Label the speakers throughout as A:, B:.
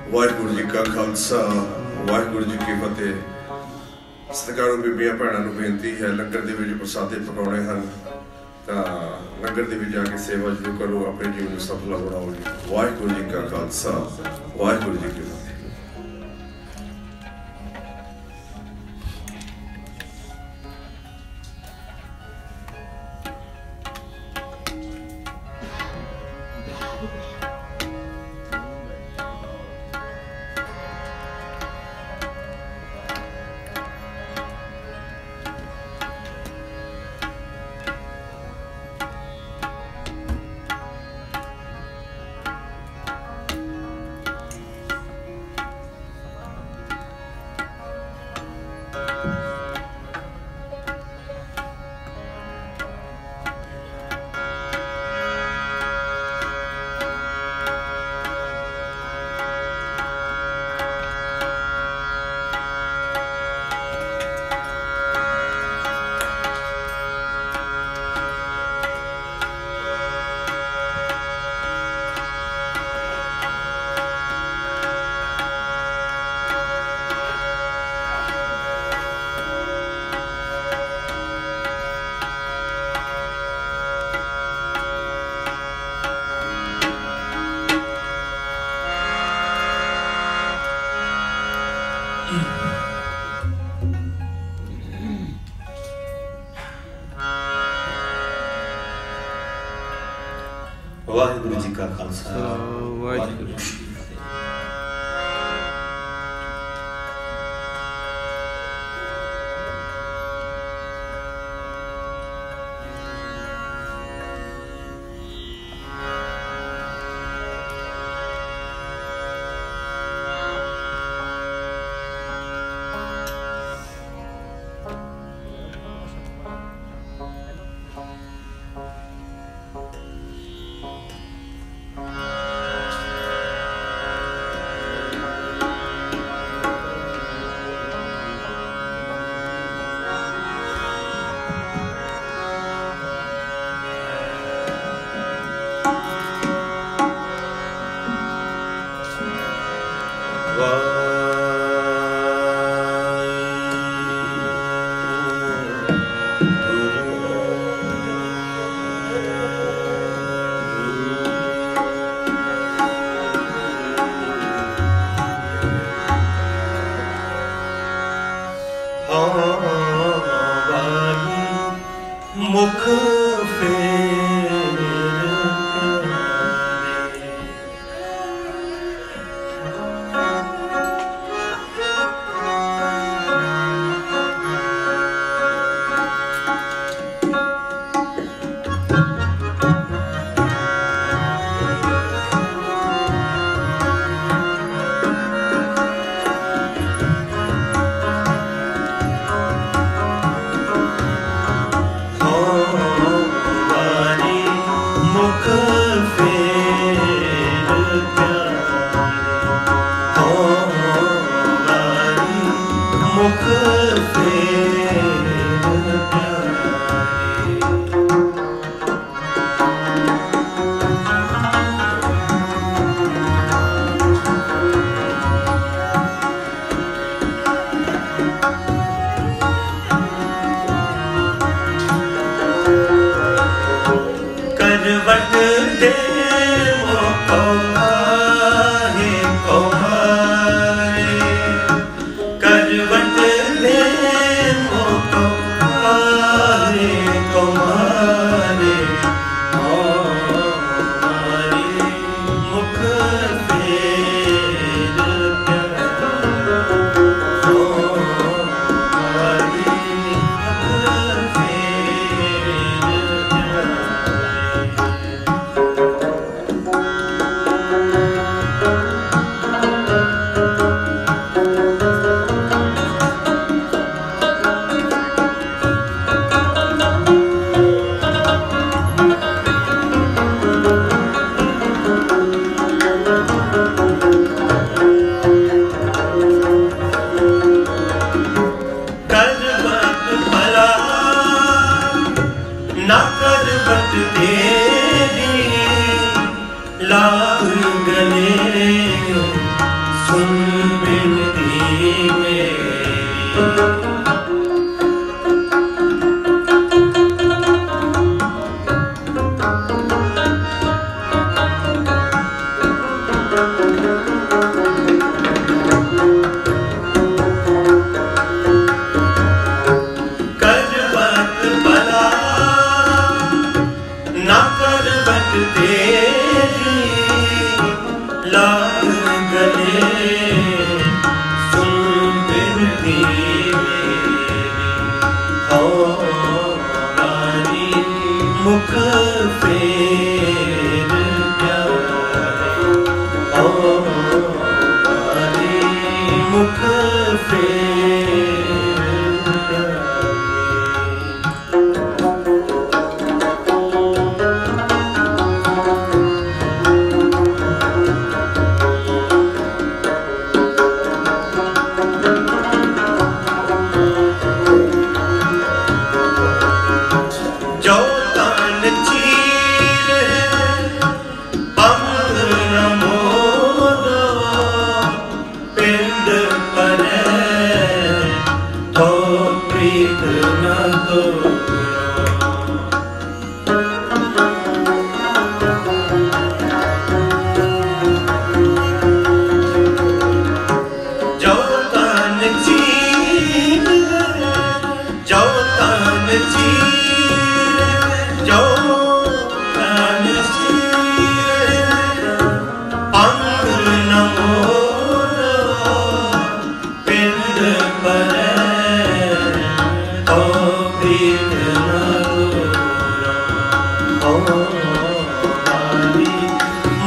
A: वाहिगुरू जी का खालसा वाहिगुरू जी की फतेह। सत्कारू बीबियां भैणां नूं बेनती है लंगर दे विच प्रसादे पकाउणे हन तां लंगर दे विच जाके सेवा जरूर करो, अपने जीवन नूं सफल बनाओ जी। वाहिगुरू जी का खालसा वाहिगुरू जी की फतेह।
B: वाहिगुरू जी का खालसा वाहिगुरू जी। मुख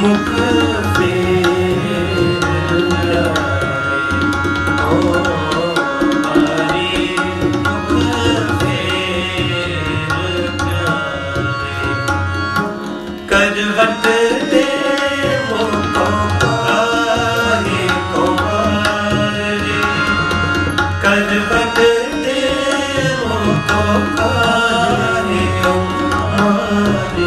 B: मुख फेर ओ हरि मुख फेर करवट दे मोको काहे को मारे करवट दे मोको काहे को मारे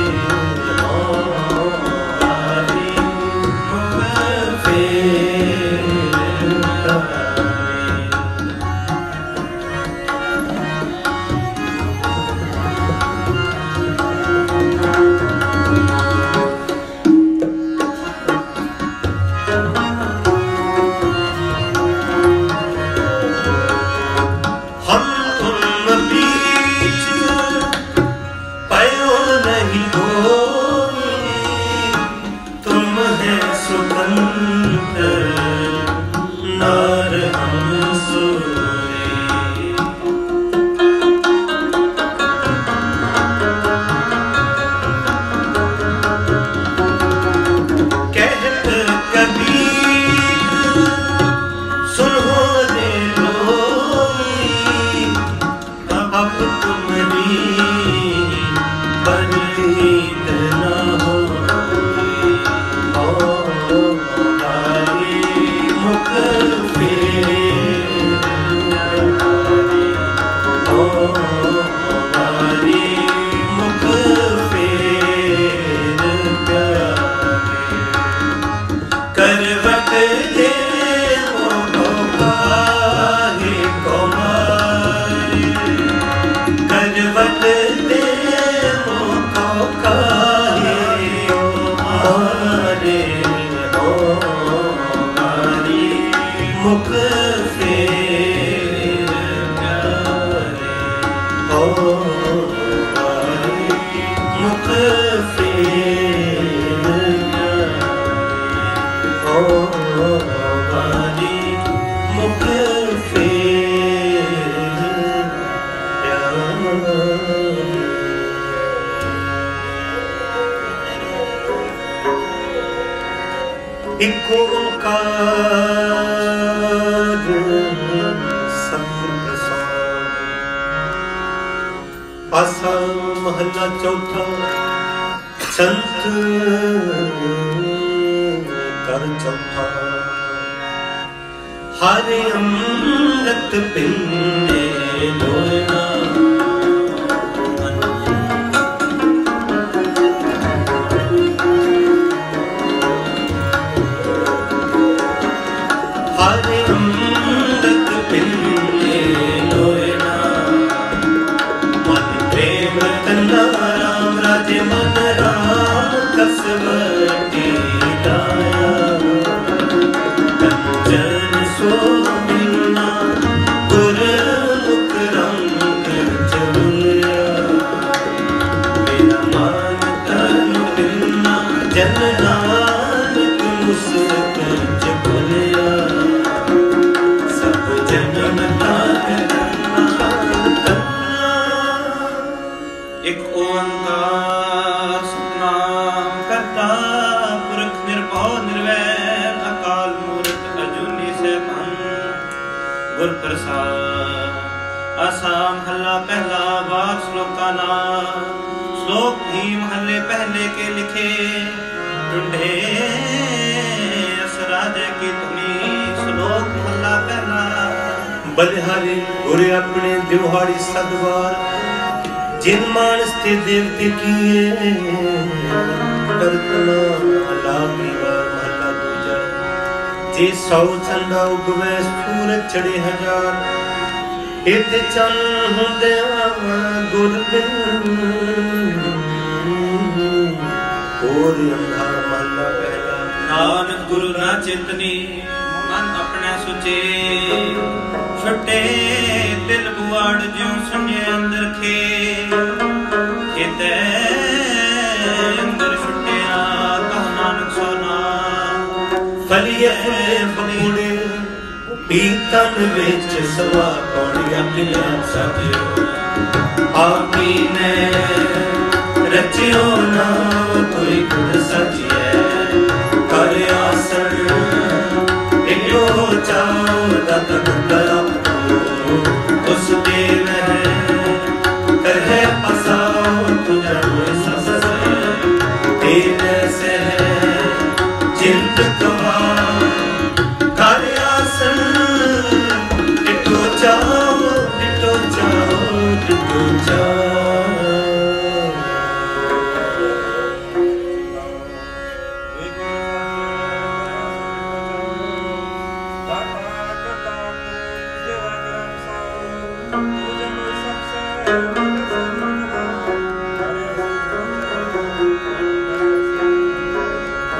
B: एक ओंकार सतप्रसाद आसा महला चौथा संत कर चौथा हरे अमृत पिंडे लोना राम राजे मन राम कसवटी दाया कंचन सोमिना गुर मुख रंग चलिया मेरा मान तन पिन्ना जन नानक मुस्क चलिया सब जन्म एक ओंकार सतनाम करता पुरख निर्भव निर्वैर अकाल मूर्त अजूनी सैभं गुर प्रसाद आसा महला पहला बार श्लोका नाम श्लोक भी महले पहले के लिखे ढूंढे अस राजे की धुनी श्लोक महला पहला बलिहारी गुरे अपने दिवहाड़ी सदवार जिन मानस ते देवते किए कल्पना लागी बार महला दूजा जे 100 चंदा उगवे सूरज चढ़े 1000 इते चन हुंदे गुर बिन और अंधार महला पहला नानक गुरु ना चेतनी मन अपने सुचे छुटे दिल बुआड़ जो सुने अंदर खे खेते अंदर छुटिया कह नानक सोना फलिए फुले फूले पीतन विच सवा पौड़िया पिला सजियो आपी ने रचियो ना कोई खुद सजिए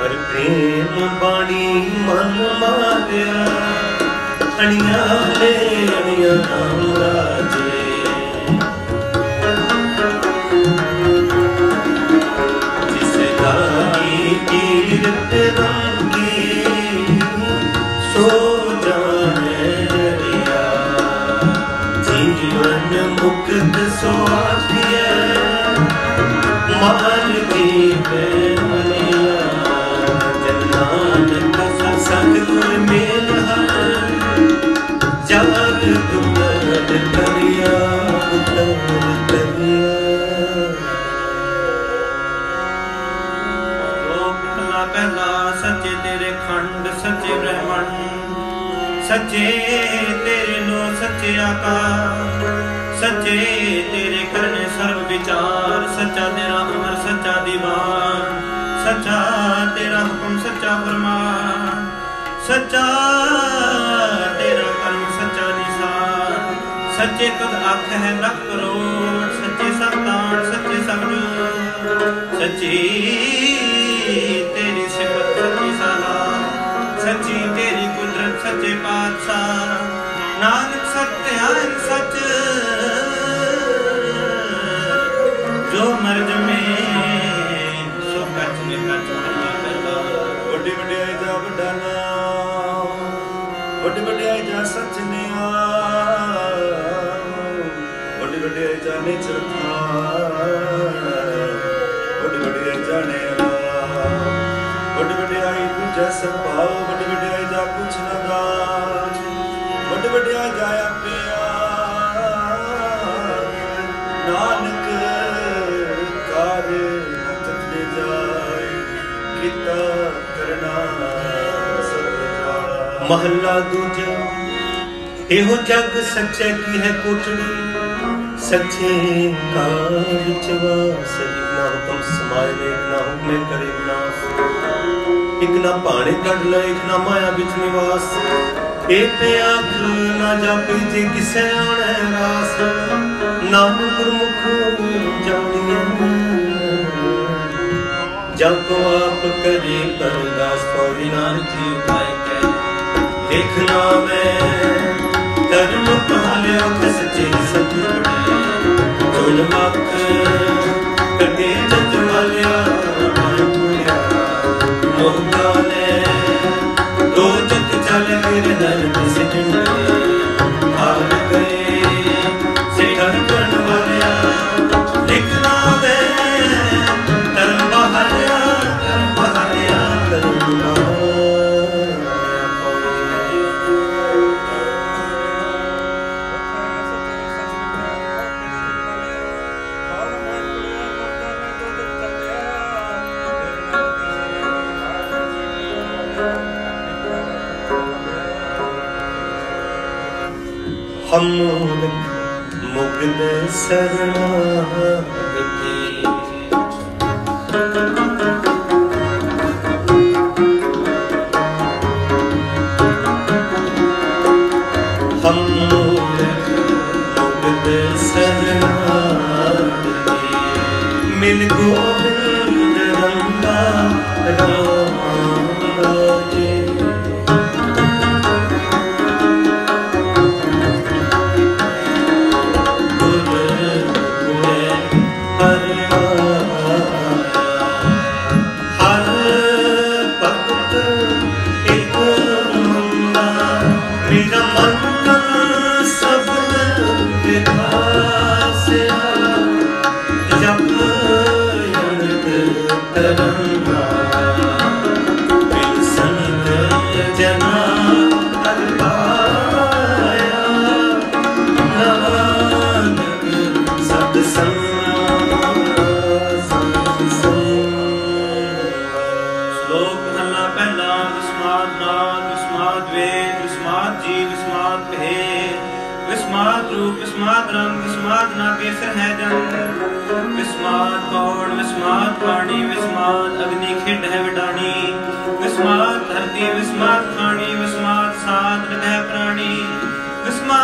B: हर प्रेम बाणी मन मारिया अणिया ले अणिया नाम राजे जिसे गानी कीर्त रंगी सो जाने डरिया जीवन मुक्त स्वाभिया मान की बेमनिया जन्नान का सतगुर मेल जाग उतर करिया पहला सच्चे तेरे खंड सच्चे ब्रह्मंड सच्चे तेरे नो सच्चे आकार सच्चे तेरे करने सर्व विचार सच्चा तेरा अमर सच्चा दीवान सच्चा तेरा हुक्म सच्चा फरमान सच्चा तेरा कर्म सच्चा निशान सच्चे कद आख है लख करोड़ सच्चे सब दान सच्चे सब जोड़ सच्ची तेरी सिफत सच्ची सलाह सच्ची तेरी कुदरत सच्चे पातशाह नानक सत्य है सच जो मर्ज में सो कच में कच वड्डी वड्याई जा वड्डा नाम वड्डी वड्याई जा सच ने वड्डी वड्याई जा नेचर था वड्डी वड्याई जाने वड्डी वड्याई पूजा संभाव वड्डी वड्याई जा कुछ न दान वड्डी वड्याई जाया पिया नानक कार्य तत्ले जाए किता करना सब महला दूजा एहो जग सच्चे की है कोठड़ी सच्चे काल विच वास इतना हुक्म समाए इतना हुक्मे करे विनाश एक ना पाने कढ़ ले एक ना माया बिच निवास एक आख ना जापे जे किसे आने रास नानक गुरमुख जानिए जब को आप करे परदास पौड़ी नानक जी उपाय के देखना मैं धर्म पालिया सच्चे सत्य चुन मक कटे जज वालिया मोहका ने दो जग चल मेरे नरक से हार गए से धड़कन वालिया लिखना वे धर्म बहालिया हम मुग्ध शरणागति हम मुग्ध शरणागति मिल गोविंद रंगा राम राजे विस्मात रंग विस्मात नागेसर है जंग विस्मात कौड़ विस्मात पानी विस्मात अग्नि खिड है विडानी विस्मात धरती विस्मात खानी विस्मात सात हृदय प्राणी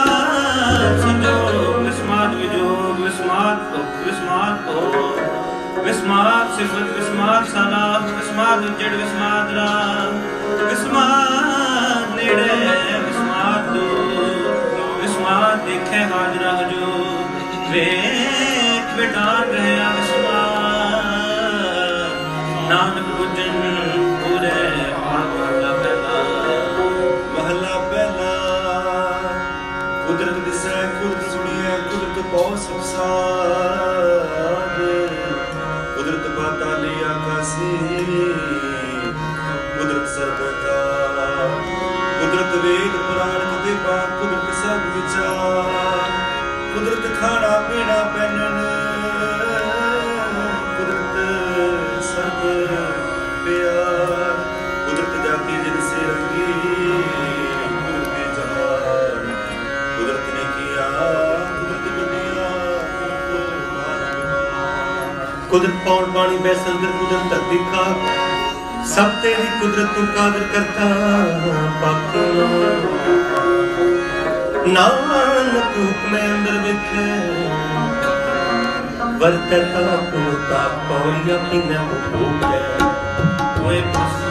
B: विस्मात संजोग विस्मात विजोग विस्मात भुख विस्मात भोग
C: विस्मात सिफत विस्मात सलाह विस्मात उजड़ विस्मात राह विस्मात नेड़े विस्मात दूर विस्मात देखे हाजरा हजूर वेख बिटान रहे विस्मात नानक बुझन पूरे महला पहला कुदरत दिसै कुदरत सुनिए कुदरत बहुत संसार कुदरत पाताली आकाशी कुदरत सर्वता कुदरत वेद पुराण कदे पाक कुदरत सब विचार कुदरत खाना पीना पहनन कुदरत सब प्यार कुदरत जाती जिन से रंगी कुदरत जहान कुदरत ने किया कुदरत दुनिया
B: कुदरत पौड़ बाणी बैसलगर कुदरत धरती खाक सब तेरी कुदरत तू कादर करता पाक नानक हुक्म अंदर विखे वरतता तू ता पौड़िया पीना भूख है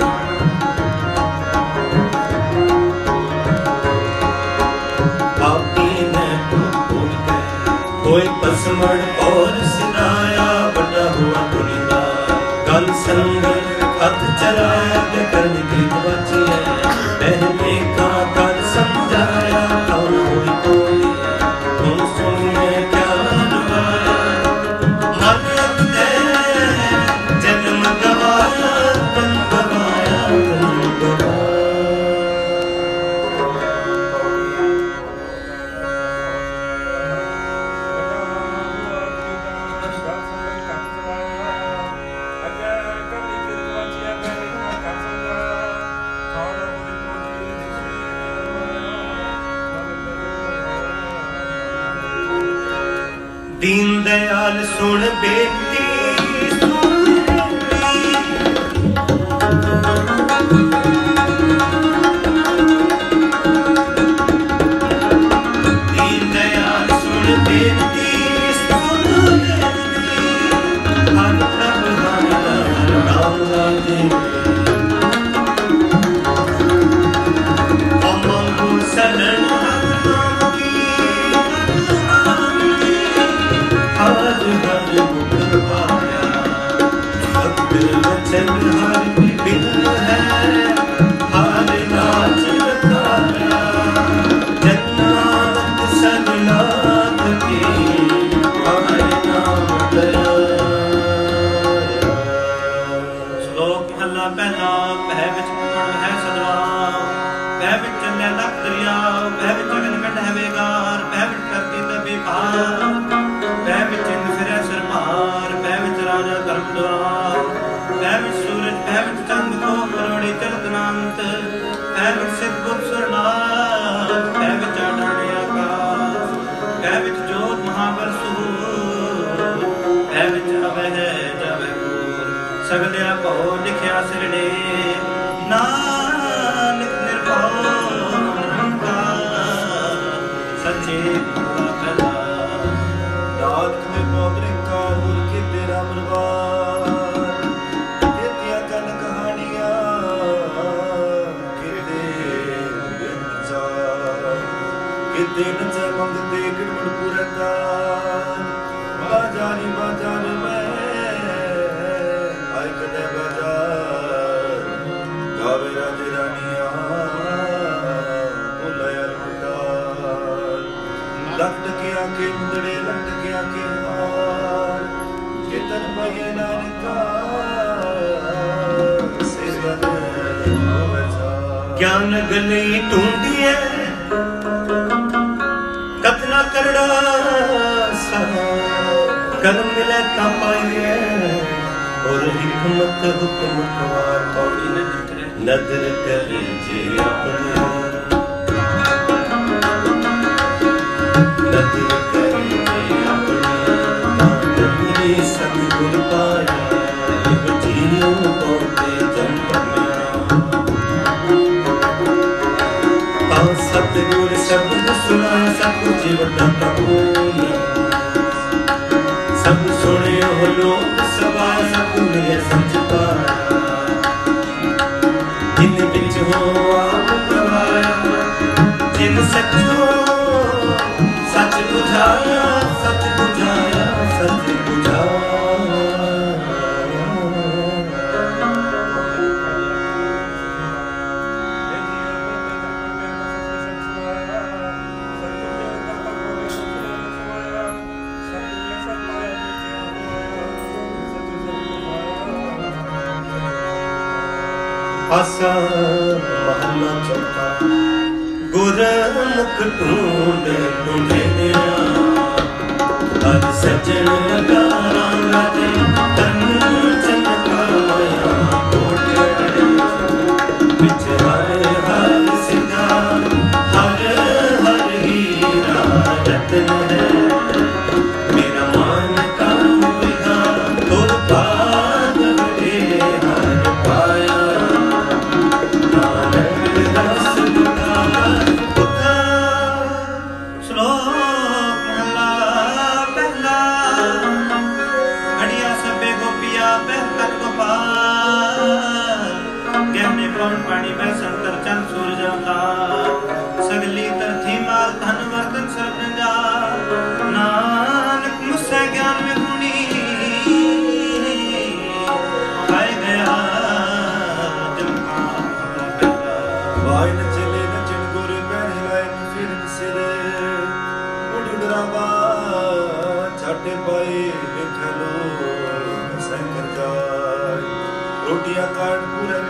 B: आपी ने भूख है कोई पसमड़ और सिनाया बड़ा हुआ दुनिया कल संगल हथ चलाया के करने की बची है पहले का कर समझाया कौन हुई कोई तुम सुनिए क्या मरद दे जन्म गवाया तन गवाया तन गवाया दीन दयाल सुन बेटी दीन दयाल सुन बेटी हर प्रभ नाम लाजे अमंगु शरण वचन हर बिन है हर नाच रखाया जन्नत सगनाथ की हर नाम दया
C: श्लोक महला पहला बह विच कुण है सदा बह विच चले लख दरिया बह विच अगन कंड है बेगार बह विच करती ते बेकार बह विच इंद फिरे सरमार बह विच राजा धर्म द्वार बह विच सूरज बह विच चंद को करोड़ी चलत नांत बह विच सिद्ध बुद्ध सुरनाथ बह विच आडाने आकाश बह विच जोत महाबल सूर बह विच अवह जावे पूर सगलिया भौ लिखिया सिरने नानक निर्भौ निरंकार सच्चे भला
D: नानक ने पौधरे का हुर के तेरा मरवार केतिया कन कहानियां केते विचार केते नच मंगते किड़मड़ पुरता बाजारी बाजार में आय कदे बाजार गावे राजे रानियां बुलाया लुटार लटकिया के मुंदड़े लटकिया के हार कितन पये नानका सिरवन बचा
B: ज्ञान गले ढूंढी है कतना करड़ा सा कर्म मिले ता पाइए और हिकमत हुक्म कवार कौड़ी नदर कर जे अपने नदर कर जे अपने सतगुर पाया जियो बोते जन्म में सतगुर शब्द सुना सब जीवन प्रभु सब सुने हो लोग सवा आप गवाया जिन सचो सच बुझाया सच बुझाया सच बुझाया। आसा महला चौथा गुरमुख ढूंढ ढूंढे दिया अज सजन लगारा लाजे तन चमकाया कोट बिच हर हर सिद्धा हर हर हीरा रतन है मेरा मान का विधा तुर पाद हर पाया।
C: पानी में संतर चंद सूरज अवतार सगली तरथी माल धन वर्तन सरपंजा नानक मुझसे ज्ञान में गुणी आए गया
D: वाय न चले न चिन गुर पैर हिलाए न फिर सिर उड़ डरावा छाटे पाए देखलो शंकर जाय रोटियां काट पूरे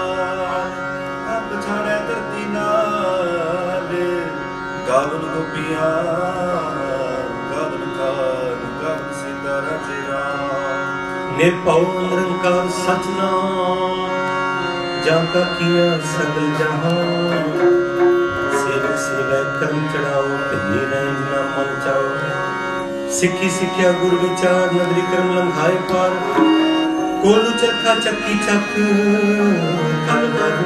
D: छाड़े धरती नाल गावन गोपियां गावन खान गावन सीता राजे राम
B: निर्भव निरंकार सचनाम जाका किया सगल जहां सेवक सेवै कर्म चढ़ाओ कहीं रंज ना मन चाओ सिक्खी सिक्ख्या गुर विचार नदरी कर्म लंघाए पार कोलू चरखा चक्की चक कल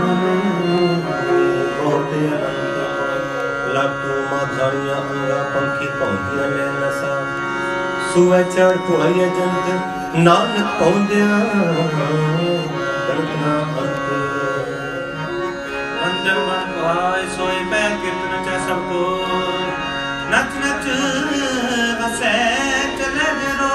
B: लाटू माधारियां अंगा पंखी पौंदियां ले नसा सुवे चढ़ कुआइया जंत नानक पौंदिया कनकना अंत
C: अंदर मन पाए सोए पै कीर्तन च सब को नच नच हसे चले रो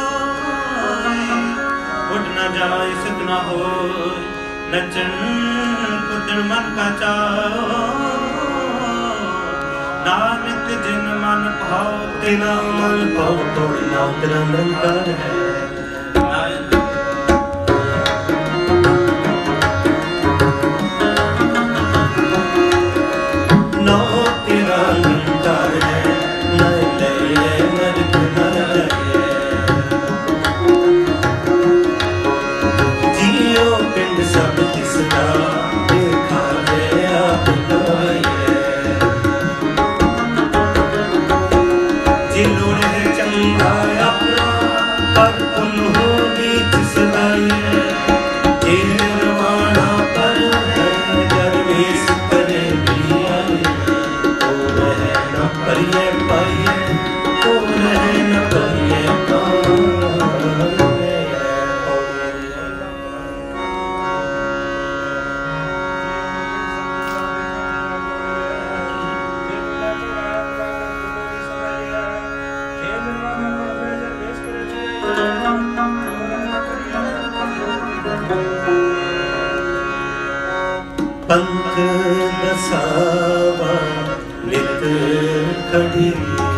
C: उठ न जाए सिद्ध न हो नचन कुदन मन का चाओ नानक जिन मन भाव
B: तेना मन पाओ तोड़ना तेरा निरंकार है। ना तेरा निरंकार है न ले नरक न लगे जियो पिंड सब किसका देखा गया जिलोड़े चंगा अपना पर पुन हो बीच सदाई जेरवाना पर है दरवेश करे भी आए ओ रहे न परिये पाइये ओ रहे न परिये पंथ दसावा नित खड़ी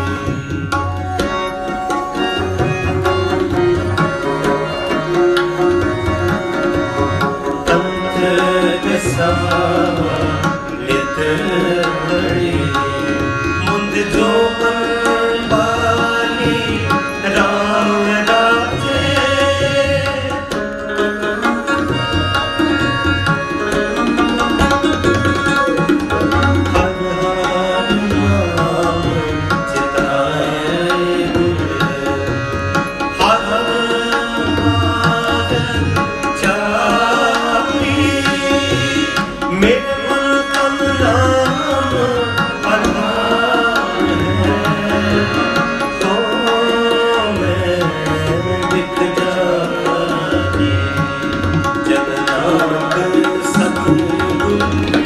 B: पंथ दसावा नित खड़ी मुंद जो बाली राम राजे जब नानक सतगुरु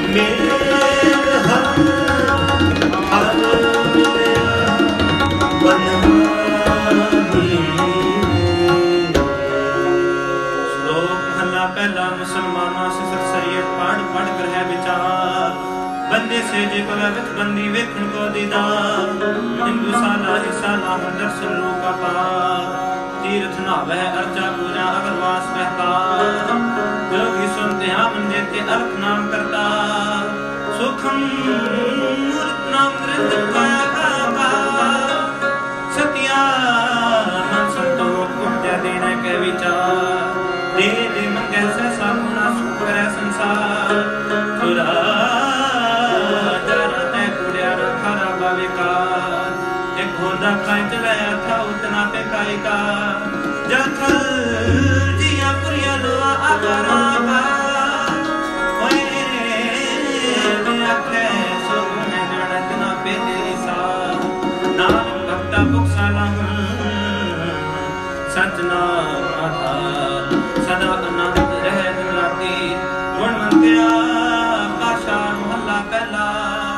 C: मन कर है विचार बंदे से जे पलवित बंदी वेखन को दीदार हिंदू साला ईसाला दर्शन रूप पार तीर्थ नावह अर्चा पूजा अगरवास महकार जोगी सुनते हैं मन देते अर्थ नाम करता सुखम मूर्त नाम नृत्य का सत्या मन संतोष उपजा देने के विचार दे दे मन कैसे सामुना सुख करे संसार खुदा जरा ते कुड़ियारा खरा बाविकार एक होंदा खाए चले था उतना पे काई का जथल जिया पुरिया लोआ आगारा का ओए मैं आखे सो में जड़त ना पे तेरी सा नाम भक्ता बुकसाला सचनाम आधार सदा आनंद रहे दिन राती गुणवंतिया पाशा मोहल्ला पहला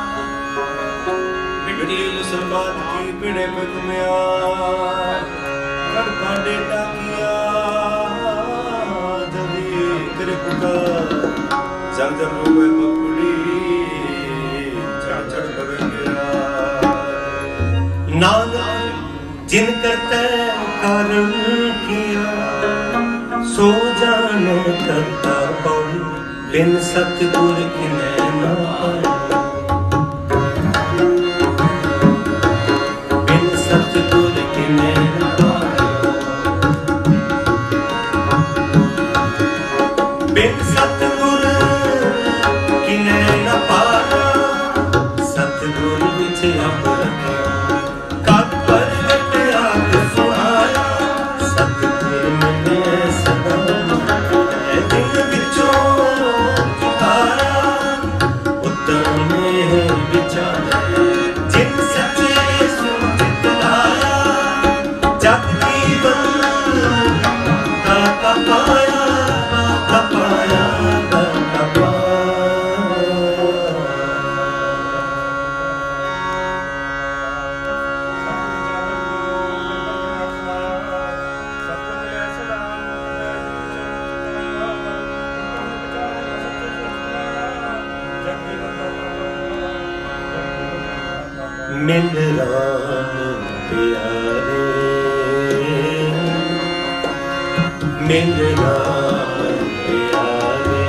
D: मिट्टी मुसलमान की पिड़े पे घुमया कर कांडे टाकिया जल्दी तेरे पुकार जग जग रोए बकुड़ी चढ़ चढ़ पवे गया
B: नानक जिन करते कारण किया सो जाने करता कौन बिन सतगुर किने ना बिन सतगुर किने ना बिन सतगुर किने ना पाया सतगुर विच अब रखा मिल राम प्यारे मिल राम प्यारे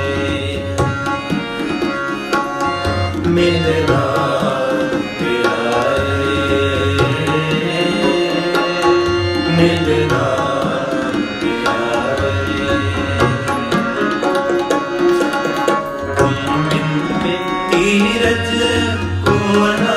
B: मिल राम प्यारे मिल राम प्यारे तुम बिन तीरथ को ना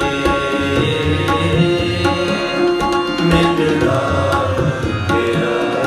D: मिल राम प्यारे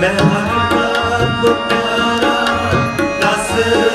B: मैं हर को प्यारा दस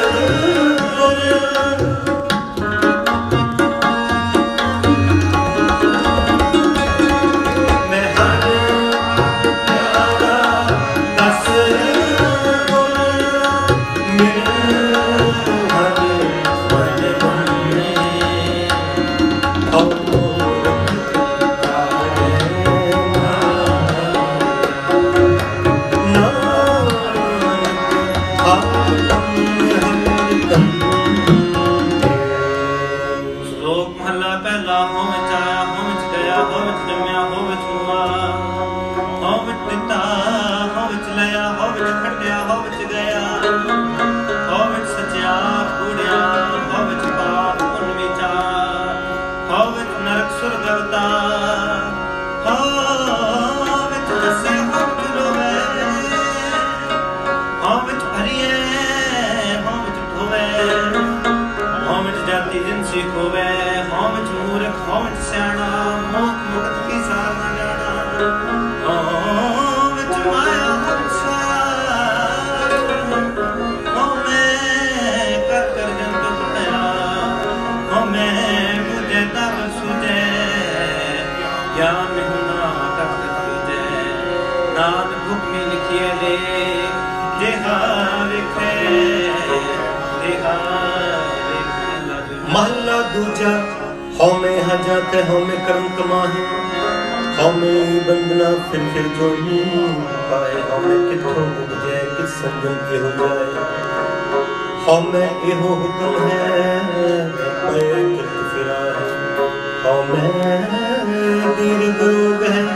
B: महला दूजा हौ में हजाते हौ में कर्म कमाहे हौ में बंदना फिर जो पाए हौ में किथों उपजे किस संजम के हो जाए हौ में एहो हुक्म है पाए कित फिरा है हौ में दीर्घ रोग है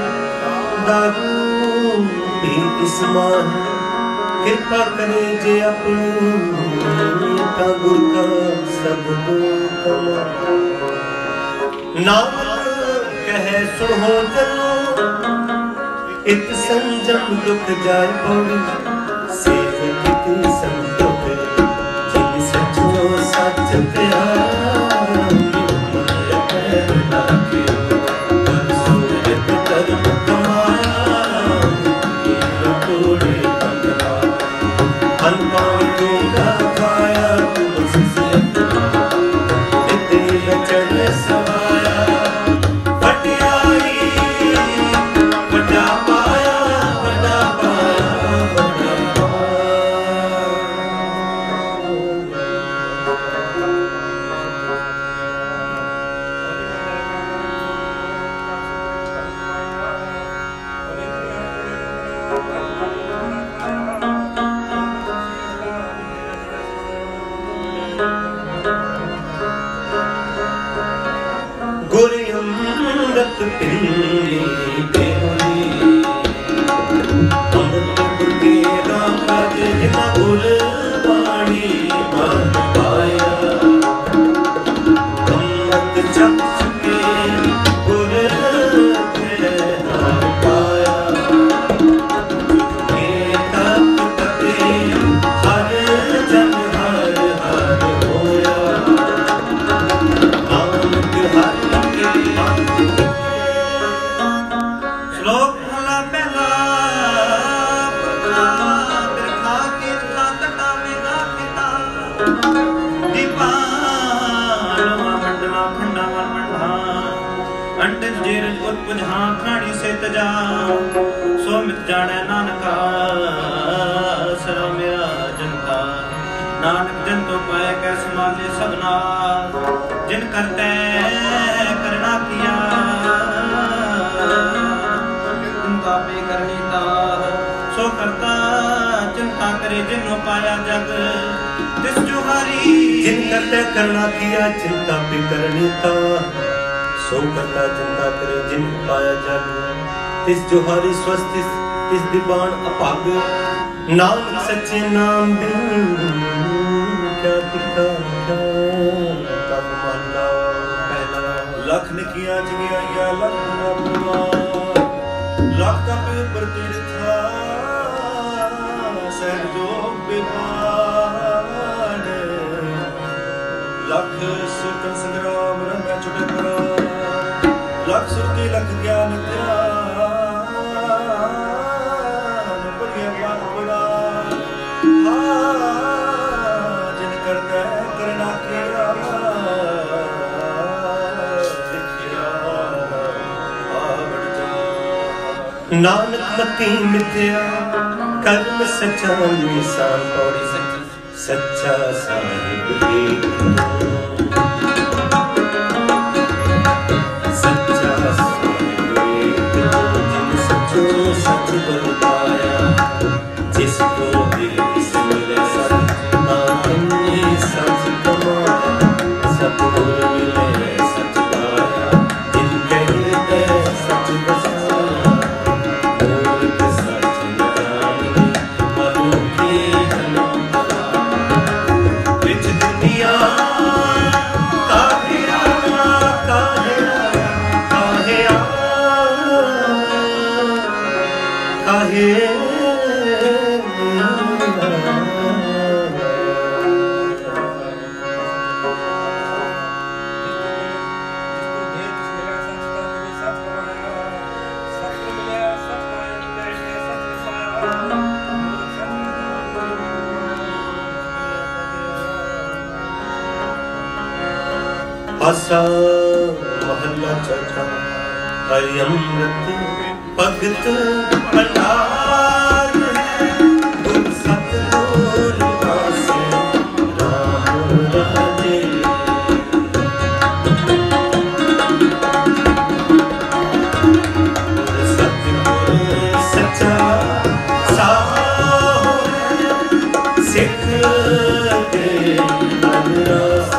B: दारू भी इसमा है कृपा करे जे अपनी का गुर का सब कमा नानक कहे सुनो जनो इत संजम दुख जाए पौड़ी सेव किति संतोख जिन सचो सच प्यारा करना किया चिंता भी करनी था सो करता चिंता करे जिन पाया जग तिस जोहारी स्वस्थ तिस दीवान अपाग नानक सच्चे नाम बिन क्या दिखा क्या तब महला पहला
D: लख निकिया जगिया लख ना बुला लख तप प्रतीत था सहज जो विमान लख सुरतन संग्राम रंगा छुटे परा लख सुरती लख ज्ञान ध्यान बढ़िया
B: नानक मती मिथ्या कर्म सच्चा निशान पौड़ी सच्चा साहिब सच्चा साहिब जिन सचो सच बल पाया जिसको भी मिले सच आत्म सच कमाया सब मिले सच पाया जिनके हृदय सच बसाया आसा महला चौथा हरि अमृत भगत भंडार गुर सतगुर दासे राम राजे गुर सतगुर सच्चा साहो सिख दे अनरास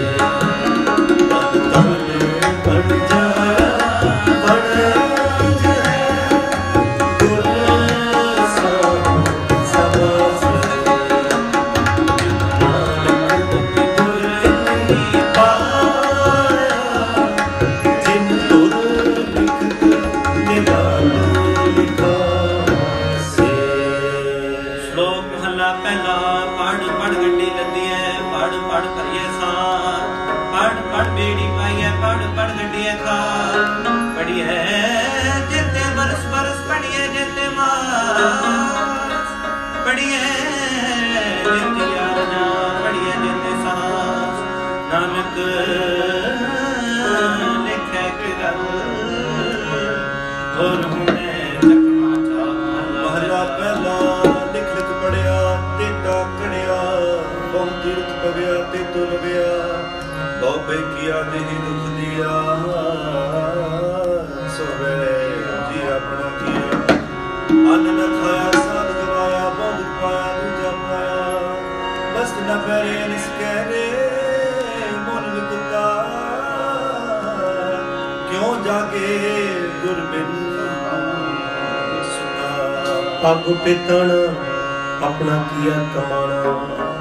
B: पग पितण अपना किया कमाना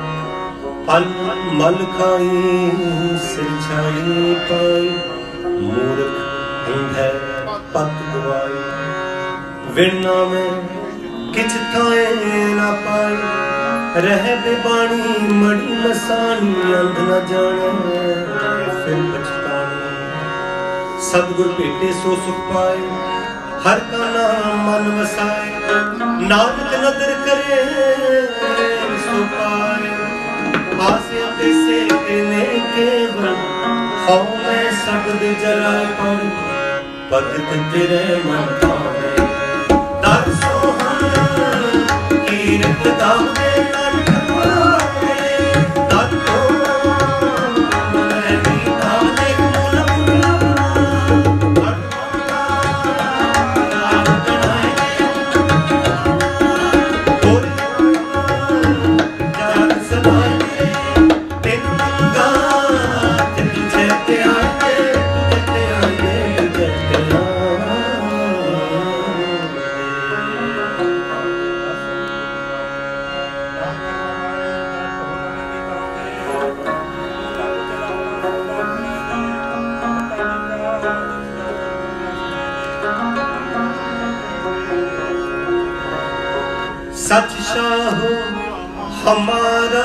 B: पल मल खाई सिर छाई पाई मूर्ख अंधे पत गवाई विना में किछ थाए ना पाई रह बेबानी मड़ी मसानी अंध न जाने फिर पछतानी सतगुर भेटे सो सुख पाए हर का नाम मन वसाए नानक नदर करे सो पाए आसे से ने केवल हौ मैं शब्द जलाए पड़ भगत तेरे मन पावे दर सोहन कीरत दावे नर खवाए दर को मैं भी डाले सच शाहो हमारा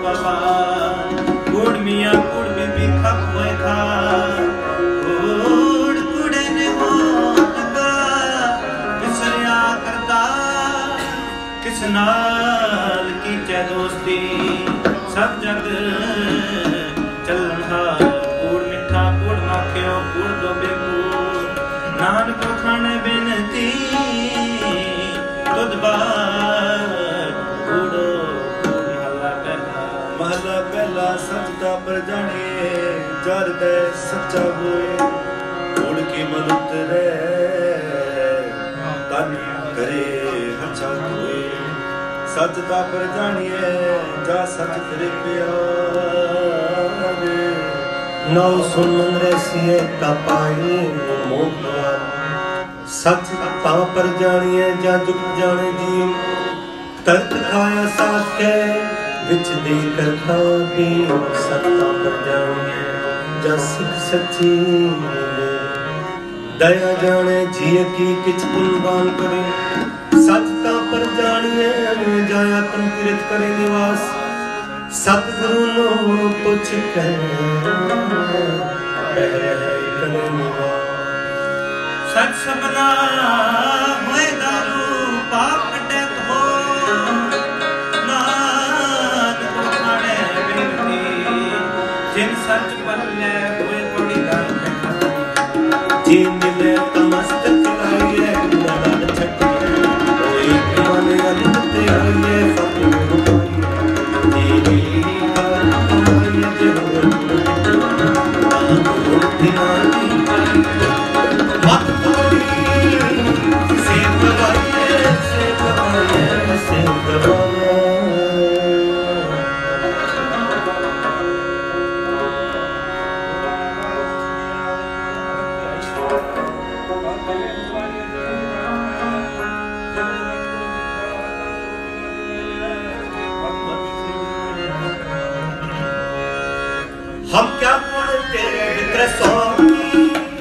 C: बाबा कूड़ मियाँ कूड़ बीबी खप हुए खा कूड़ कूड़े ने हो लगा किसरिया करता किस नाल की चे दोस्ती सब जग चलन हार कूड़ मिठा कूड़ माखियो कूड़ दोबे कूड़ नानक खाने बेनती दुध बार कूड़ो
D: महला पहला सच दा पर जानिए जर दे सच्चा होए कूड़ की मदद रे तन करे अच्छा होए सच दा पर जानिए जा सच तेरे प्यार
B: नौ सुन रसिए तपाई मोह सच ता पर जानिए जा दुख जाने जी तर्क खाया साथ के विच दे कर खाबी सत्ता पर जानिए जा सिख सच्ची दया जाने जिए की किच कुर्बान करे सच ता पर जानिए जाया तुम तीर्थ करे निवास सतगुरु नो पुछ के
C: सच सपना होए दारू पाप कटे हो नाद को खाने बिनती जिन सच पल्ले हुए कोड़ी दाल
B: जी मिले तमस्त चलाइए नगद छटिए कोई मन अनंत आइए फतेह रुपाइए जी आइए जरूर दीवानी मत हम क्या बोलते मित्र स्वामी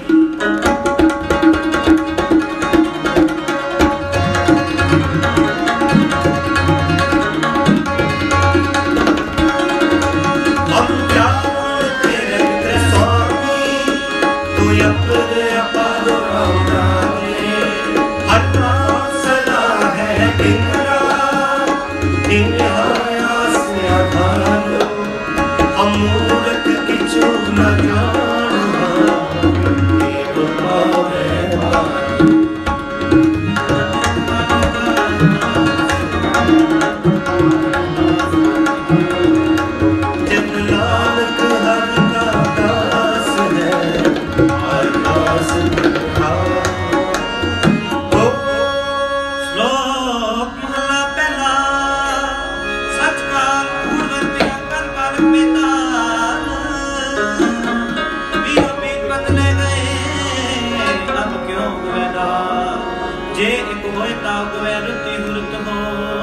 B: हम क्या बोलते मित्र स्वामी तू अपने अपारो रामे हर सला है इंद्रा इंद्रिया से आधार हम मूर्ख किछु न जानना देव पावे जब नानक हर का दास है हर दास हो
C: श्लोक महला पहला सच का कूड़ वर्तिया कर बाल पिता बीओ बीत बदले गए अब क्यों हुए ना जे एक होए ता हुए रुति हुरत हो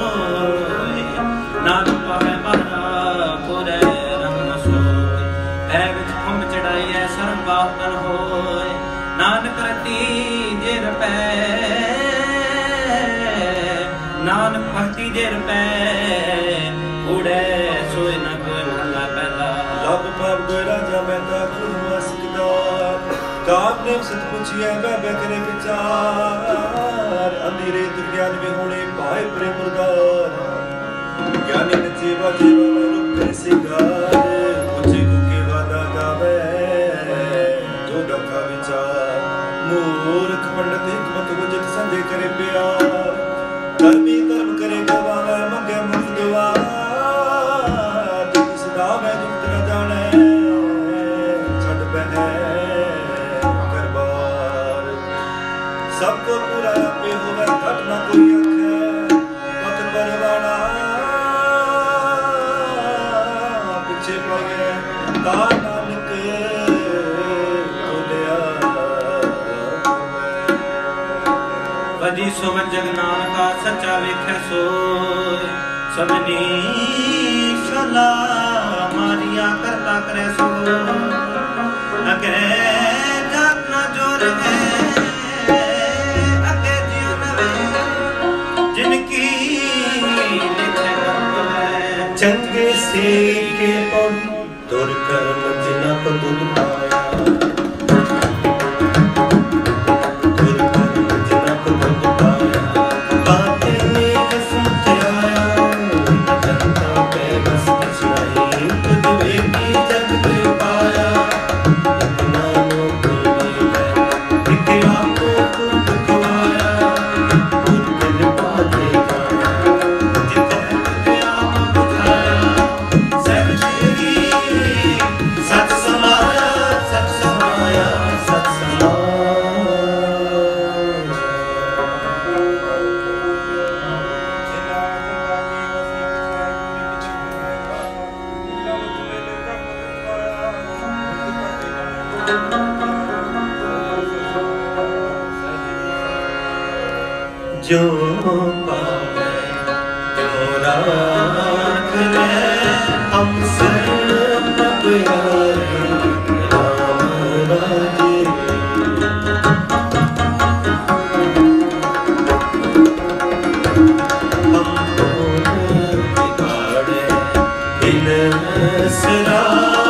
C: नानक पावे बारा कोरे रंग न सोए है विच खंभ चढ़ाई है शरण बातन होए नानक रति जेर पै नानक भक्ति जेर पै उड़े सोए न कोई महला पहला
D: लग पाप कोई राजा बैठा खुद मस्कदा काप ने सत पूछिए बै करे विचार अंधेरे दुर्ज्ञान में होने पाए प्रेम उदार ज्ञानी ने जीवा जीवा रूप करे सिंगार पूछे को के वादा गावे जो दखा विचार मूर्ख पंडित हिकमत बुझत संदेह करे प्यार धर्मी कर्म करे गवावे मंगे मुक्त द्वार सदा मैं दुख न जाने छड़ बने करबार सबको पूरा पे होवे घट न कोई अखे वक्त बरवाना पीछे पगे दान नानक बोलिया
C: वजी सोवन जग नानका सच्चा वेख्या सोय सबनी शला मारिया करता करे सो अगे जात न जोर है अगे जियो नवे जिनकी लिखे
B: चंगे से के और तुर कर्म जिना को दुख पाया तुर कर्म जिना को दुख पाया बातें में कसम आया जनता पे बस कुछ नहीं खुद बेटी जग पे पाया इतना नो कोई है कि आपको खुद खुआया खुद कृपा देगा जो पावे जो राख ले हम सब राम राजे हम बिगाड़े इन सरा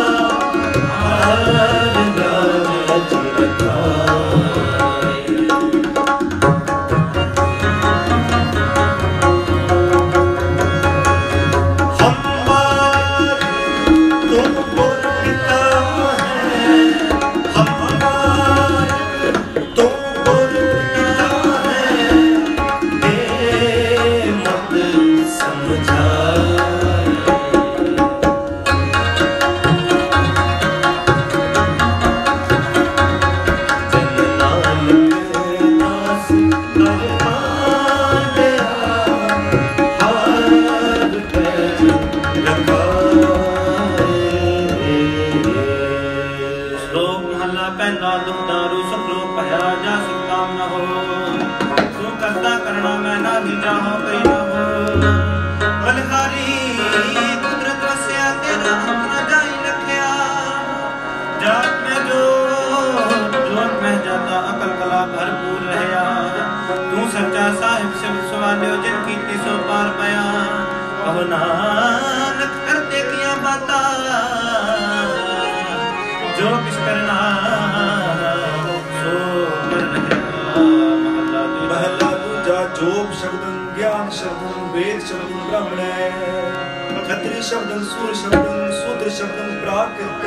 B: नानक करते किया बाता जो किस करना सो कर महला दूजा जोग शब्दन ज्ञान शब्दन वेद शब्दन ब्राह्मण क्षत्रिय शब्दन सूर्य शब्दन शूद्र शब्दन प्राकृत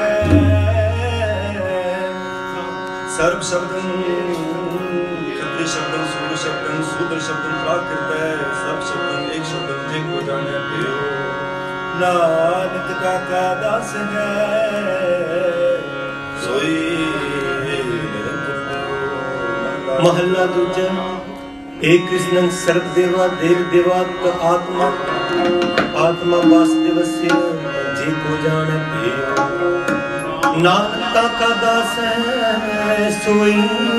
B: सर्व शब्दन क्षत्रिय शब्दन सूर्य शब्दन शूद्र शब्दन प्राकृत सर्व शब्दन एक शब्दन को जाने पियो नानक का दास है सोई महला दूजा एक कृष्ण सर्व देवा देव देवात्म आत्मा आत्मा वासुदेवस्य जे को जाने पियो नानक का दास है सोई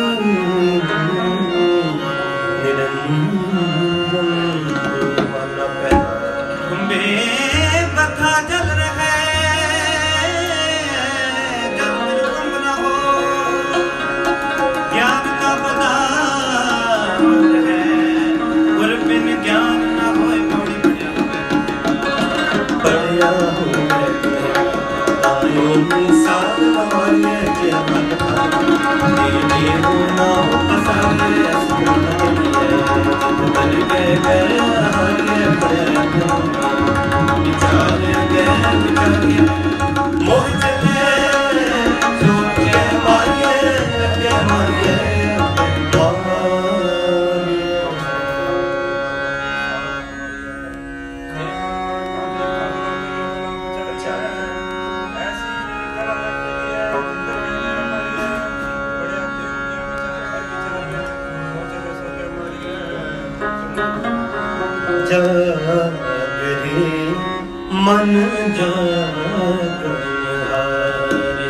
B: कथा जल रहे जब निर्गुण न हो ज्ञान का पता है गुर बिन ज्ञान न हो बड़ी बढ़िया हो साथ हमारे जीवन हो ना हो पसारे जागरे मन जागरे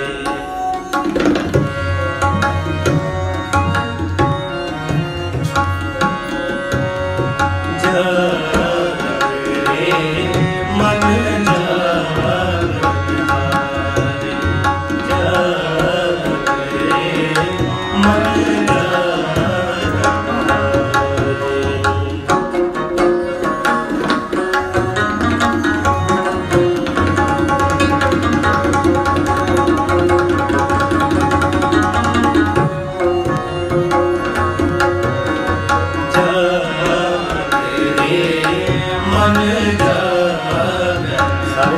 B: जागरे मन जागरे जागरे मन सारे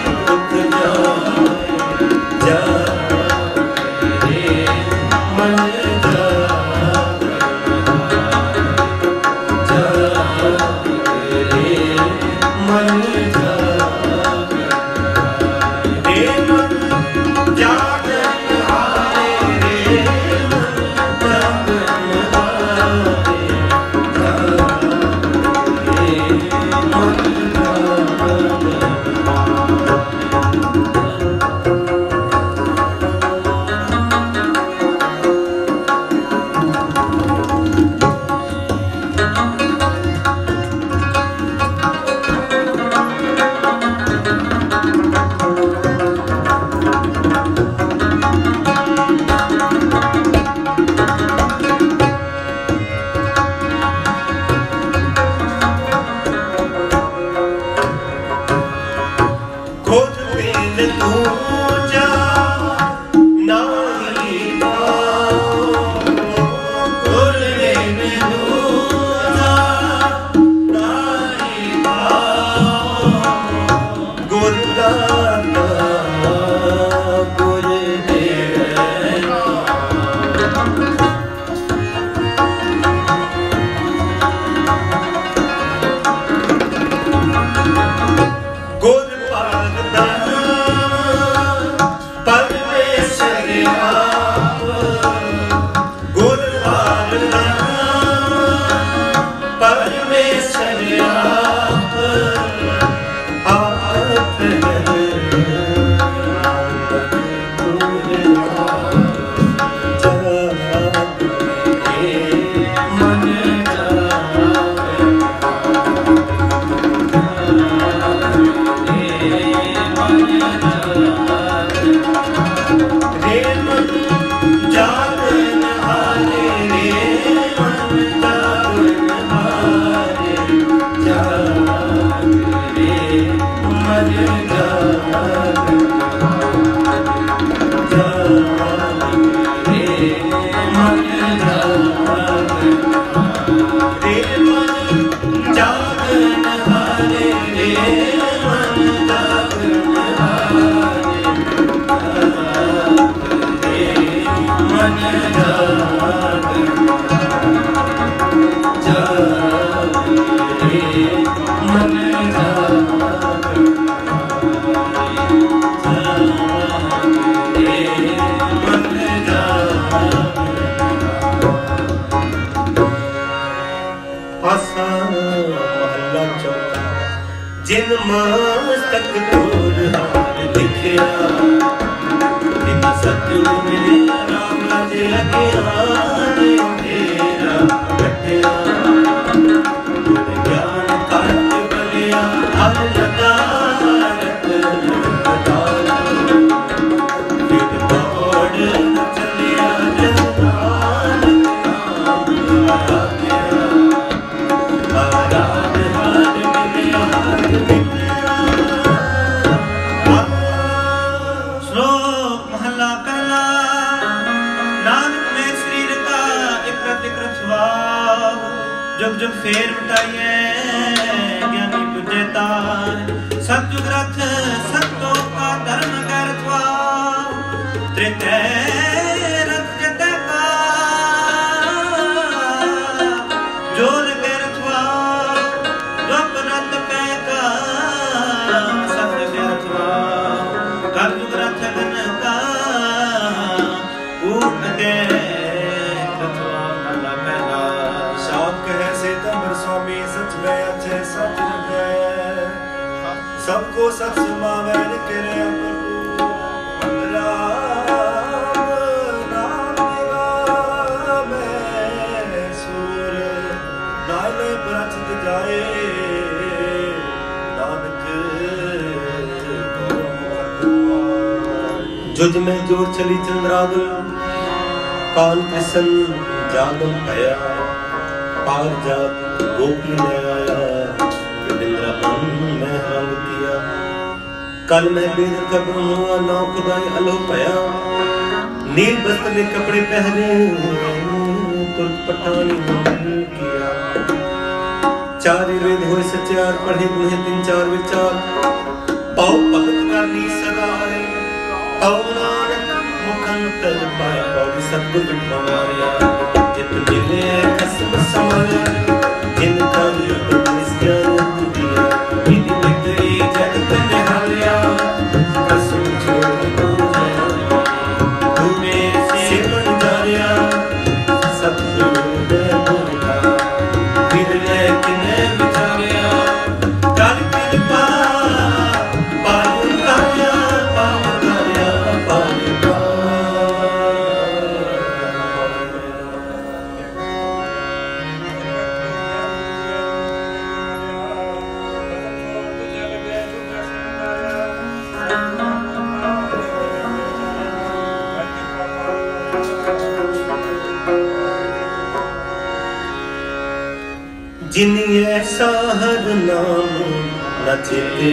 E: मन
B: जिन मस्तक तोर हार लिखिया बिन सतगुरु मिले राम राजे अज्ञान तेरा कटिया गुर ज्ञान काट बलिया हर लदारत फिर दौड़ चलिया जनान
C: जुग जुग फेर मिटाइए ज्ञानी पुजे तार सतयुग रथ सतो का धर्म करथवा त्रिते रथ जते का जोर करथवा लोक रथ पे का सत्य करथवा कलयुग रथ गन का ऊट दे
D: स्वामी सच में अच्छे सच है सबको सच सुमावे करे प्रभु राम नाम में सूर नाले प्रचत जाए नानक
B: जुज में जोर चली चंद्रावल काल कृष्ण जागम भया पार जात गोपी ने आया विंद्रा मन में रंग किया कल मैं बेद कब हुआ नौ खुदाई अलो पया नील वस्त्र में कपड़े पहने तुर्क पठानी किया चार वेद हुए सचार पढ़े बुढ़े तीन चार विचार पाओ भगत करनी सगाए पाओ नानक मुखंतर पाए पाओ सतगुर बिठवाया जित मिले कसम समाया जिनका युग निस्यान दिया इन्हीं में तेरी जगत निहालिया कसम छोड़ दो तू मेरे से बन जाया सतगुरु ने बोला फिर लेकिन विचारिया कल कृपा पाया जिन ऐसा हर नाम न चेते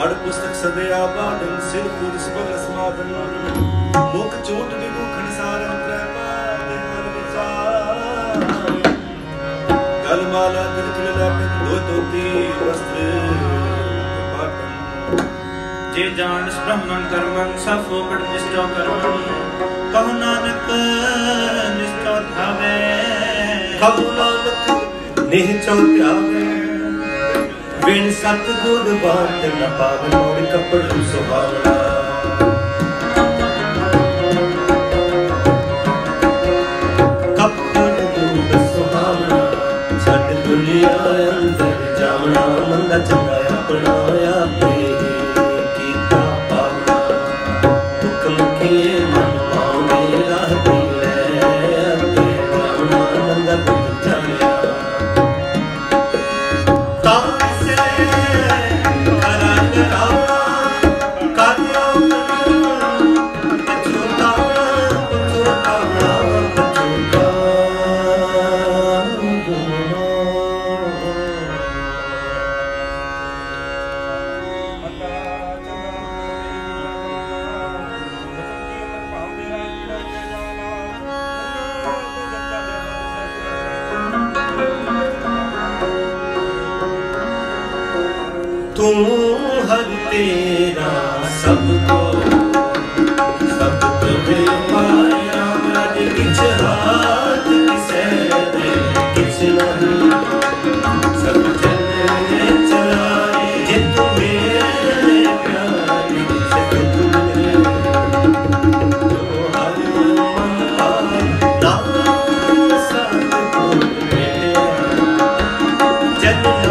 D: ਪੜ ਪੁਸਤਕ ਸਦਿਆ ਬਾਦਨ ਸਿਰ ਪੂਜ ਸਬਲ ਸਮਾਦਨ ਮੁਖ ਚੋਟ ਦੀ ਭੁਖਣ ਸਾਰਨ ਤ੍ਰੈ ਪਾਦੇ ਮਨ ਵਿਚਾਰ ਗਲ ਮਾਲਾ ਤਿਲਕ ਲਾਪਿਤ ਦੋ ਤੋਤੀ ਵਸਤਰ ਪਾਟਨ
C: ਜੇ ਜਾਣਸ ਬ੍ਰਹਮਣ ਕਰਮੰ ਸਭ ਫੋਕਟ ਨਿਸ਼ਚੋ ਕਰਮੰ ਕਹੁ ਨਾਨਕ ਨਿਸ਼ਚੋ ਧਾਵੇ
B: ਕਹੁ ਨਾਨਕ ਨਿਹਚੋ ਧਿਆਵੇ ਬਿਨ ਸਤਿਗੁਰ ਬਾਤ ਨ ਪਾਵਨ ਮੋੜ ਕੱਪੜੂ ਸੁਹਾਵਣਾ ਕੱਪੜੂ ਸੁਹਾਵਣਾ ਛੱਡ ਦੁਨੀਆ ਅੰਦਰ ਜਾਵਣਾ ਮੰਦਾ ਚੰਗਾ ਆਪਣਾ ਆਪੇ ਕੀਤਾ ਪਾਵਣਾ ਹੁਕਮ ਕੀਏ ਮਨ ਪਾਵੇ ਰਾਹ ਦੀ ਲੈ ਅੱਗੇ ਜਾਵਣਾ ਮੰਦਾ ਬੁੱਧ ਜਾਣਿਆ तू हर तेरा सबको सब तुम्हें पाया आज किछ हाथ किसे दे किछ नहीं सब चले चलाए जे तुम्हें प्यारी से तुम्हें तो हर मन पाए नाम साथ को बेटे जन्ना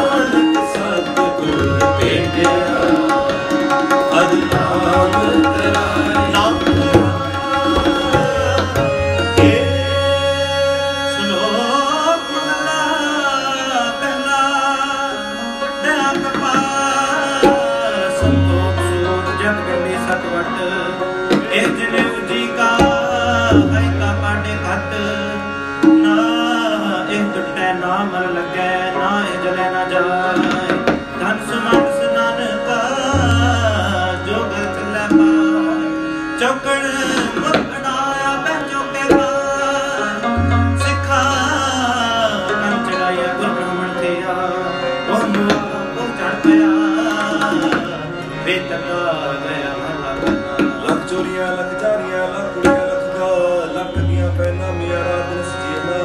C: ਚੌਕਣ ਮੁਕਣਾਇਆ ਬੈ ਚੌਕੇ ਬਾਰ ਸਿੱਖਾ ਕੰਨ ਚੜਾਇਆ ਗੁਰ ਬ੍ਰਹਮਣ ਥਿਆ ਉਹ ਮੁਆ ਉਹ ਚੜ ਪਿਆ ਵੇ ਤਕਾ ਗਿਆ ਮਹਲਾ ਕਰਨਾ
D: ਲੱਖ ਚੋਰੀਆਂ ਲੱਖ ਜਾਰੀਆਂ ਲੱਖ ਕੁੜੀਆਂ ਲੱਖ ਗਾ ਲੱਖ ਦੀਆਂ ਪੈਨਾ ਮੀਆਂ ਰਾਤ ਦਿਨ ਸਜੀਨਾ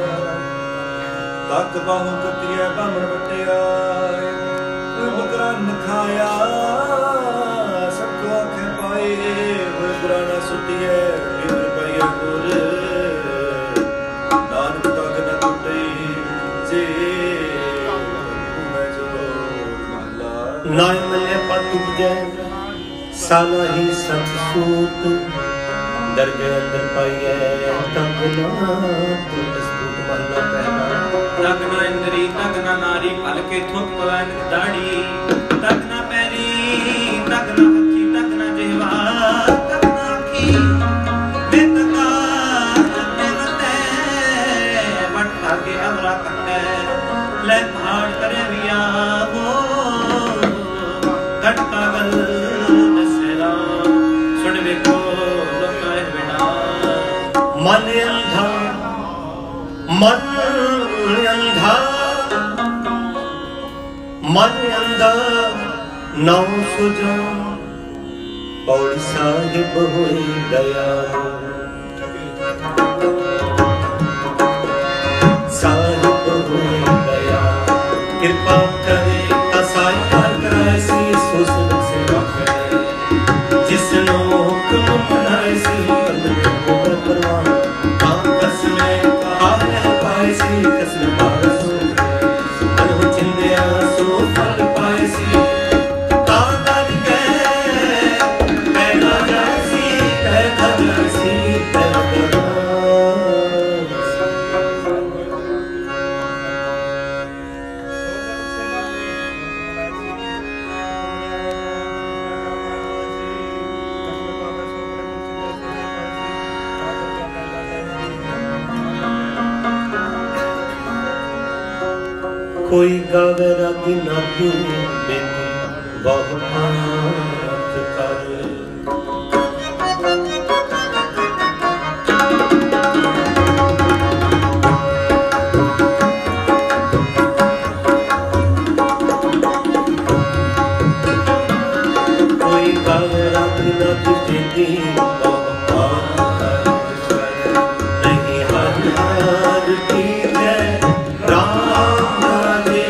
D: ਲੱਖ ਬਾਹੋਂ ਕਤਰੀਆਂ ਬਾਹਮਣ ਵਟਿਆ ਕੋਈ ਮਕਰਾ ਨਖਾਇਆ ਸਭ ਕੋ ਆਖੇ ਪਾਏ बुरा ना सुटिए बिन रुपया गुर नानक तक न टूटे जे मैं जो महला
B: नाय मले पत उपजै साना ही सच सूत दरगे अंदर पाइए तक ना टूट सूत महला पहला
C: तक ना इंद्री तक ना नारी पल के थुक पवन दाढ़ी तक ना पैरी तक ना हथी तक ना जिहवा ਲੈ ਭਾੜ ਕਰੇ ਵਿਆ ਹੋ ਘਟਕਾ ਗਲ ਦਸਰਾ ਸੁਣ ਵੇਖੋ ਲੋਕਾਂ ਇਹ ਬਿਨਾ
B: ਮਨ ਅੰਧਾ ਮਨ ਅੰਧਾ ਮਨ ਅੰਧਾ ਨੌ ਸੁਜਾ ਪੌੜੀ ਸਾਹਿਬ ਹੋਈ ਦਇਆਲੂ कृपा करे असाई कर कराए सी सोच सेवा करे जिसनो हुक्म मनाए सी को परवान आपस में आपने पाए सी कसम पासो अनु चिंदिया सो फल पाए सी तादर के पैदा जासी कोई गावे रागी नागी बेदी बहु भांत कर। कोई गौरव न तुझे नहीं हर की जय राम दे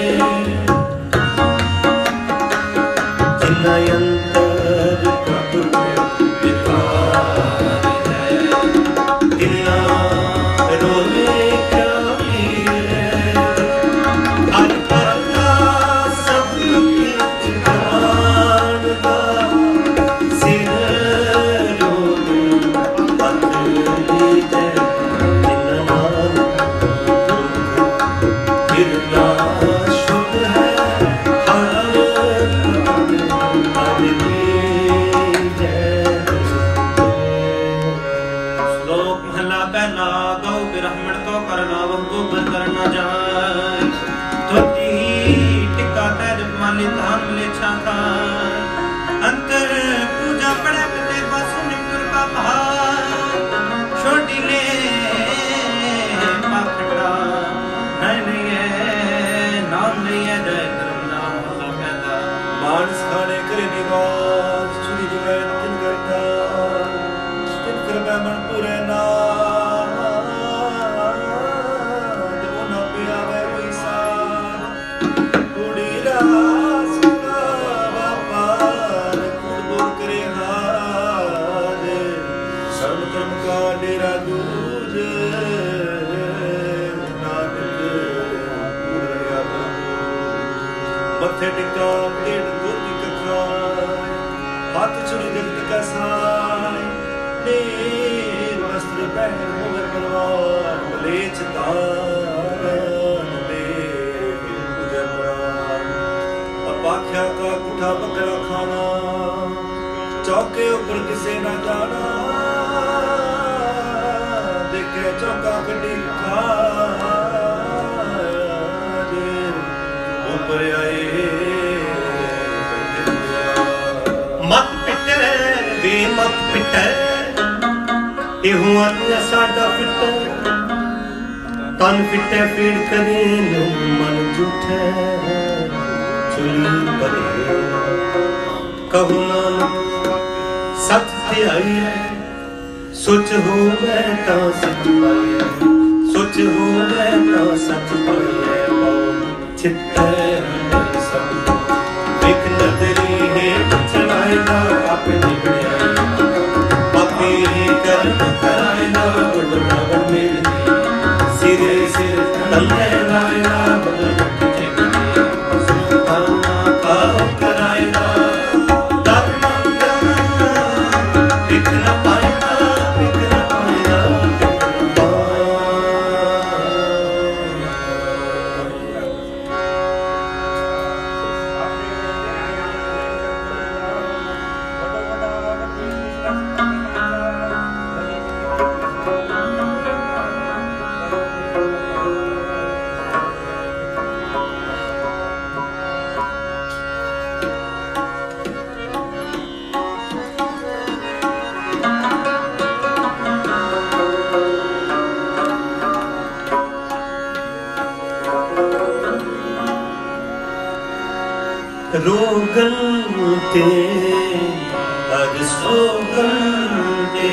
B: जिनयंतर दिला रोले क्या हर परदा सब
C: अंतर पूजा पड़े कते बस निपुर का भार छोटी ले पाखड़ा नहीं है नाम नहीं है जय धर्म नाम होता पैदा
D: मानस खाने करे निवास छुरी जुगे तिन करता तिन कर मैं मन पूरे ना जो ना पिया वे वैसा उड़ी रास का डेरा दूज मथे टिका केड़ गोदी कखाय हाथ छुरी जगत का साय नीर वस्त्र पहन होवे परवार मलेच तारन ले पूजन प्राण और बाख्या का कुठा बकरा खाना चौके ऊपर किसे ना जाना देखे चौका कटी खाजे ऊपर आए
B: मत पिटे वे मत पिटे एहू अन्य साडा पिटे तन पिटे फिर करे मन झूठे चुली परे कहू नानक सत्य आई सोच हो मैं ता सच पाए सोच हो मैं ता सच पाए चित्ते सब एक नजरी है चढ़ाएगा अपनी बढ़िया पापी कर्म कराएगा बड़ मेरे सिरे सिर तंगे लाएगा रोगन ते हर सोगन ते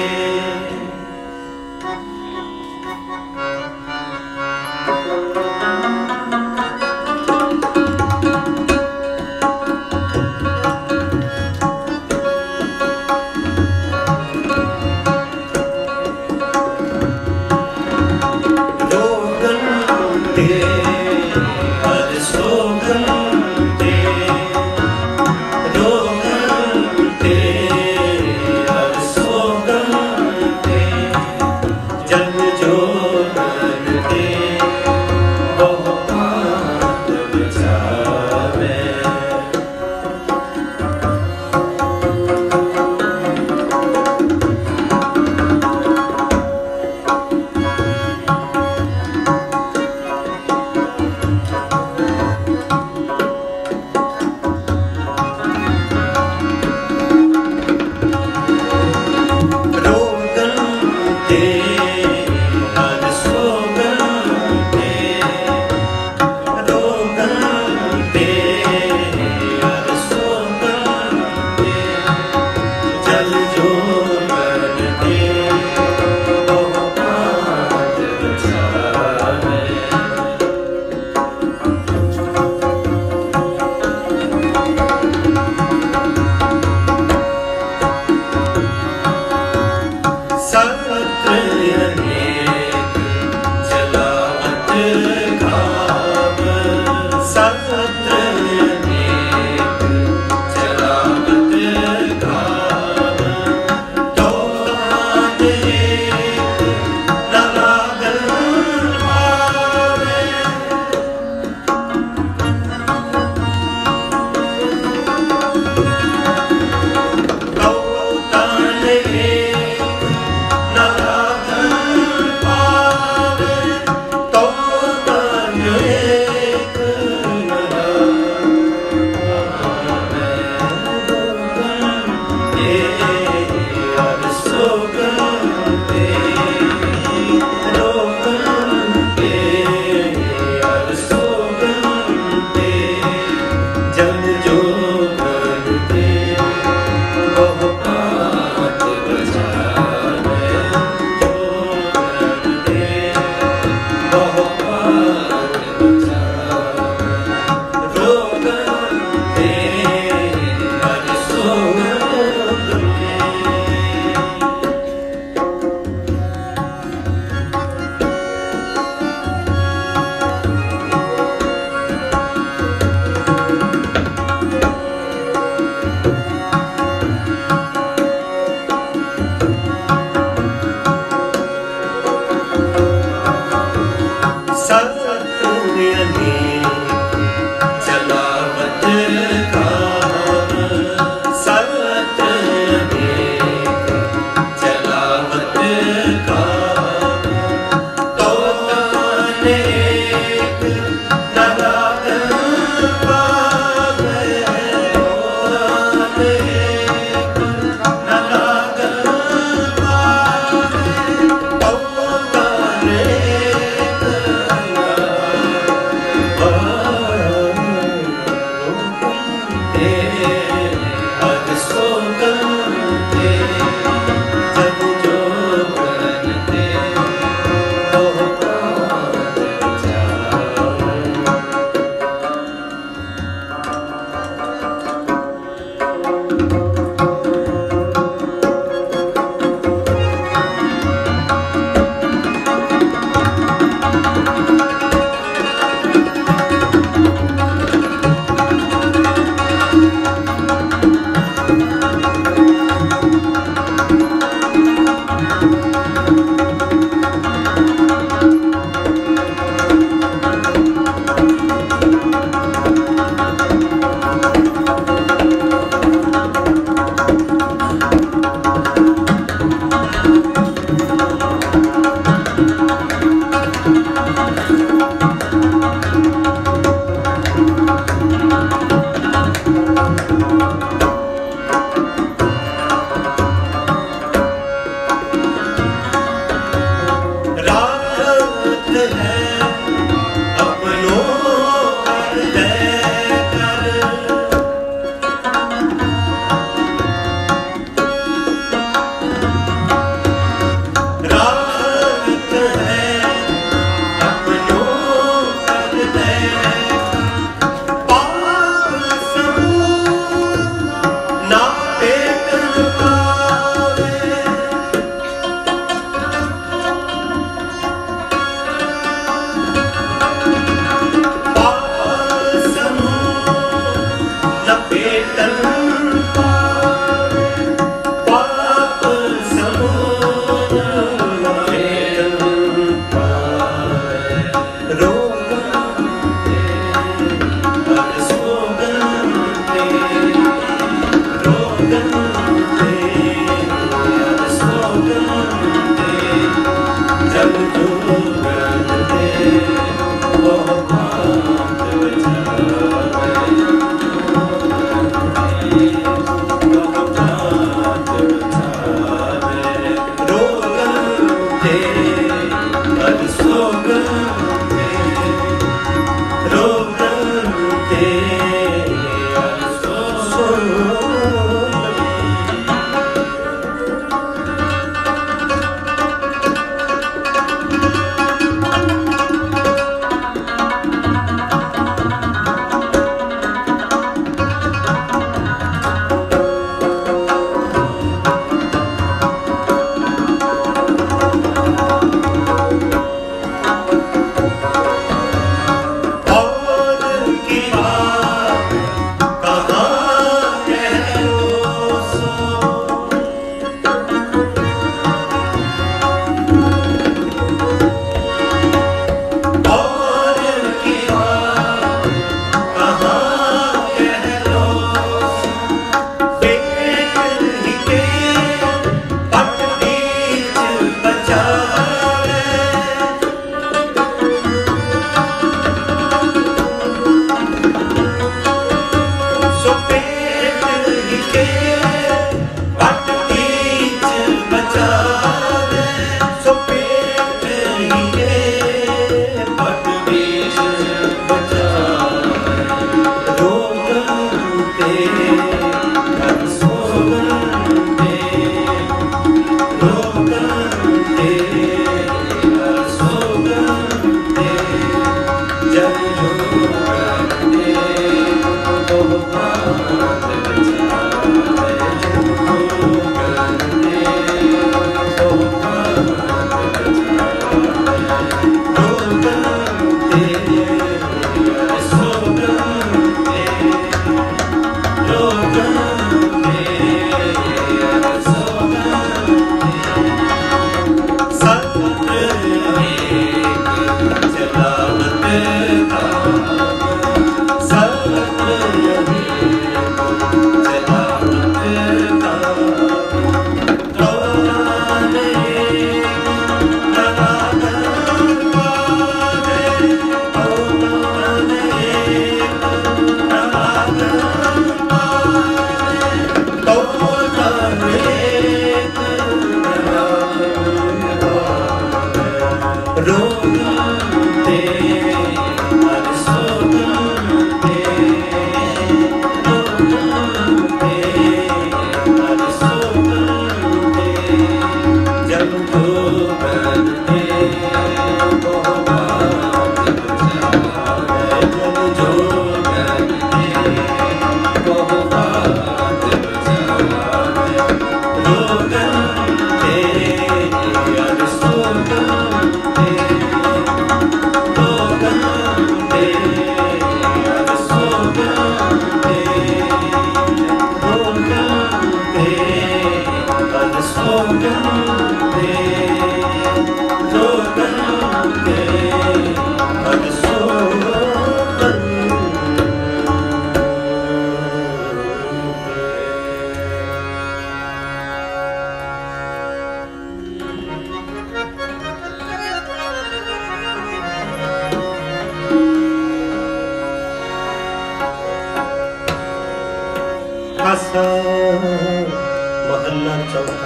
B: महला चौथा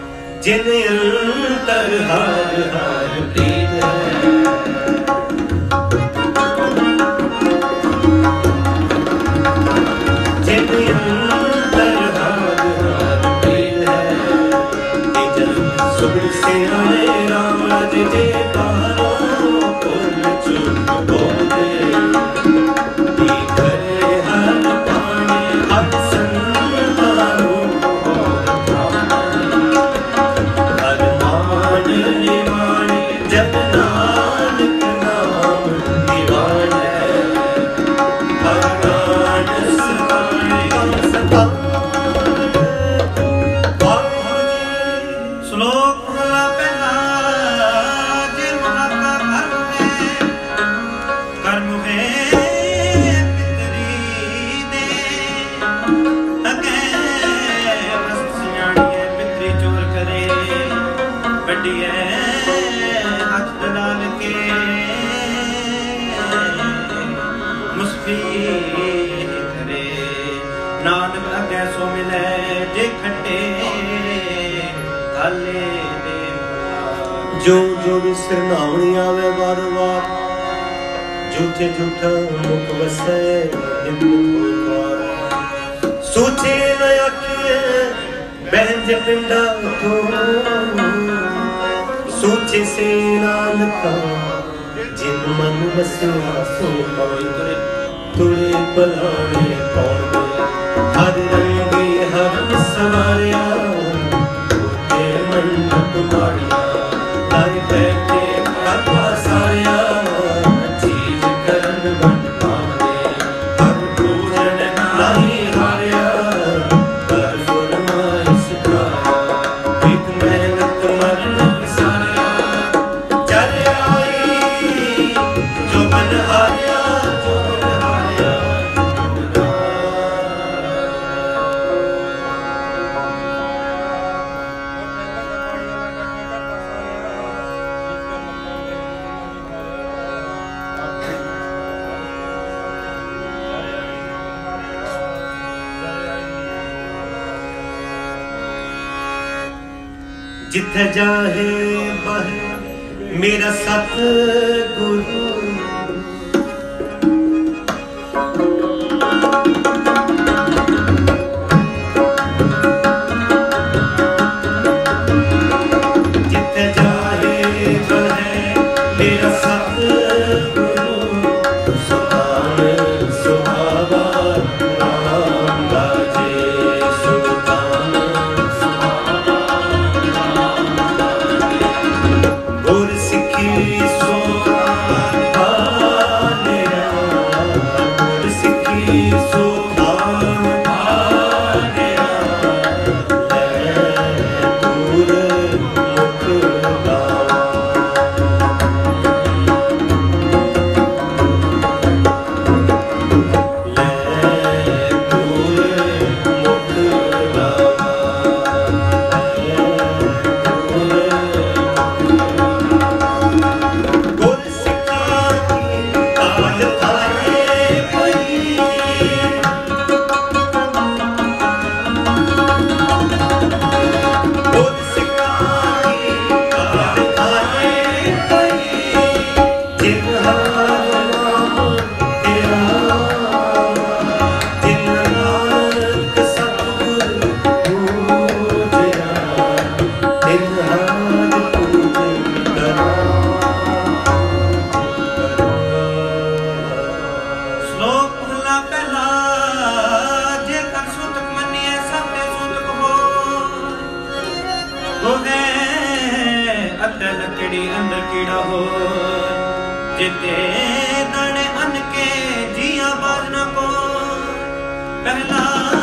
B: जिन अंतर हार हार प्रीत है जिन अंतर हार हार प्रीत है सुबह से आए राज जे पारो पुल चुप बोले जो जो भी सिरनावणी आवे बार बार झूठे झूठा मुख वसे सोचे न आखिए बहन जे पिंडा तो सोचे से नानका जिन मन बसे सो पावे तुरे बलाने कौन हर रंगे हर सवारिया तुझे मन तुम्हारिया हर बैठे हर पासाया चीज करन मन पावे हर पूजन नहीं हारिया कर फरमाइश खाया एक मेहनत मरन सारिया चल आई जो मन हारिया जो मन हारिया जिथे जाहे बहे मेरा सतगुरु
C: जिते दाने अन के जिया बाजना को पहला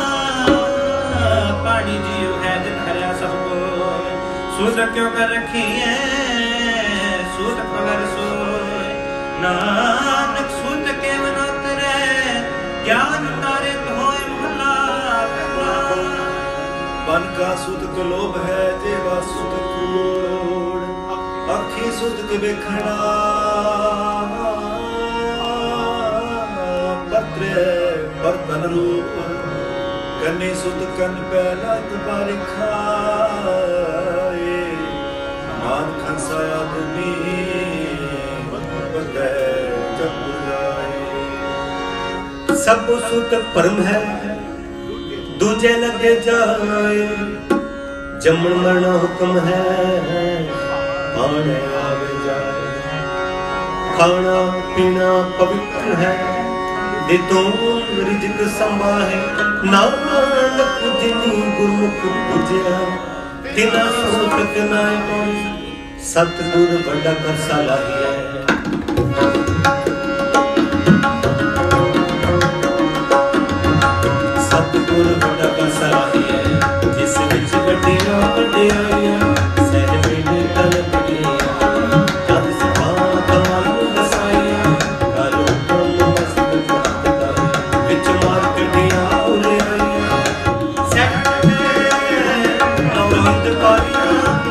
C: पानी जियो है दिन हरिया सबको सूत क्यों कर रखी है सूत पगर सोए नानक सूत के मनातरे ज्ञान तारे होए महला पहला
D: मन का सूत को लोभ है जेवा सूत कूड़ अखी सूत के बेखना पत्र बर्तन रूप कन्नी सूत कन पहला तुम्हारी खाए मान खंसा आदमी बदे जब जाए
B: सब सूत परम है दूजे लगे जाए जमन मरना हुक्म है आने आवे जाए खाना पीना पवित्र है दे तो रिजक संभाहे नानक जिनी गुरमुख पूजया तिना सूत नाय सतगुर बड़ा कर सलाहिया सतगुर बड़ा कर सलाहिया जिस विच वड्डियां वड्डियां सहज मेरे तल पड़िया जद सभा कमाल दसाइया करो कम मस्त जाता विच मार कटिया उले आइया सहज नौलंद पारिया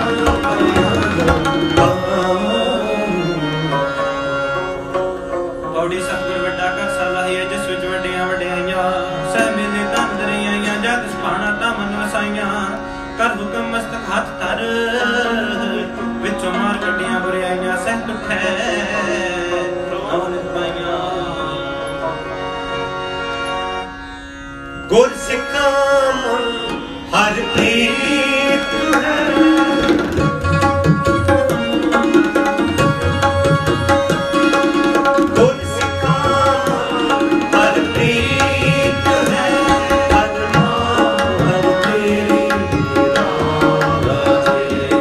C: पौड़ी सतगुर वड्डा कर सलाहिया जिस विच वड्डियां वड्डियां सह मेले धन दरियाइयां जद सभाना तमन वसाइयां कर हुक्म मस्तक हाथ धर विचों मार कटियां बुराइयां सह दुखै नौलंद पाइयां
B: गुर सिखा मन हर प्रीत है गुर सिखा मन हर प्रीत है हर नाम हर तेरी राजे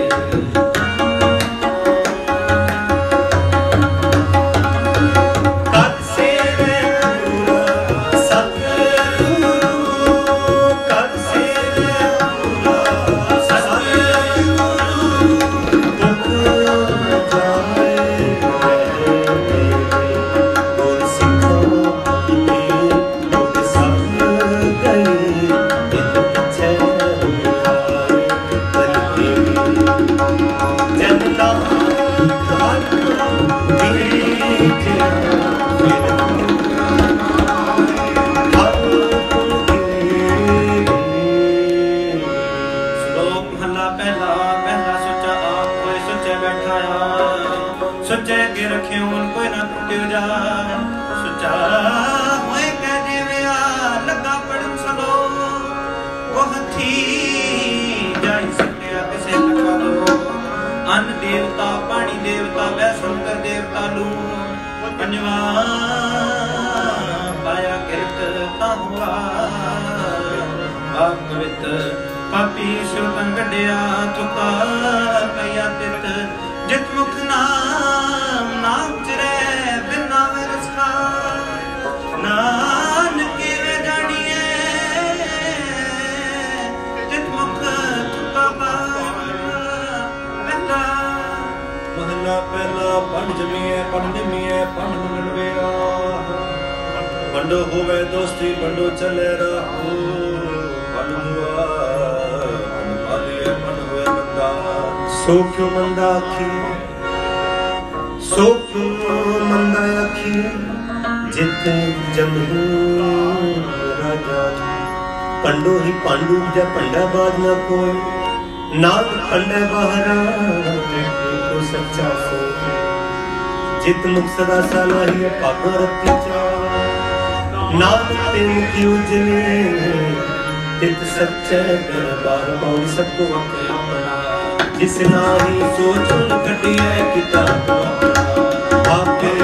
B: कर सेवे पूरा सतगुरु कर सेवे पूरा सतगुरु दुख जाए गुर सिखा गुर संग गई इन पीछे बलती जन नाम हर दीजिया फिर
C: श्लोक महला पहला पहला सोचा आप कोई सोचे बैठाया सोचे के रखे उन कोई ना टूटे जाए सोचा होए कह देविया लगा पड़न सलो वो हथी जाई सके किसे लगा दो अन्न देवता पानी देवता वैशंकर देवता लू पंजवा पाया किरत हुआ भागवत पापी सुरतन कढ़िया चुका कया तित जित मुख नाम नाम चिरे बिना वरसका नानक वे जानिए जित मुख चुका बिना
D: महला पहला पंड जमीए पंड निमीए पंड मनवेरा पंडो होवे दोस्ती पंडो चले राहो पंड हुआ पंड पालिए पंड हुए बंदा
B: सो क्यों मंदा आखी सो क्यों मंदा आखी जित जमू राजा पंडो ही पांडु जा पंडा बाज ना कोई नाग पंडे बहरा को सच्चा सो जित मुख सदा सलाही पागो रति चा नाम ते मुखी उजले तित सच्चे दरबार पौड़ी सबको अपना जिस नाही सोच कटिए किताब आपे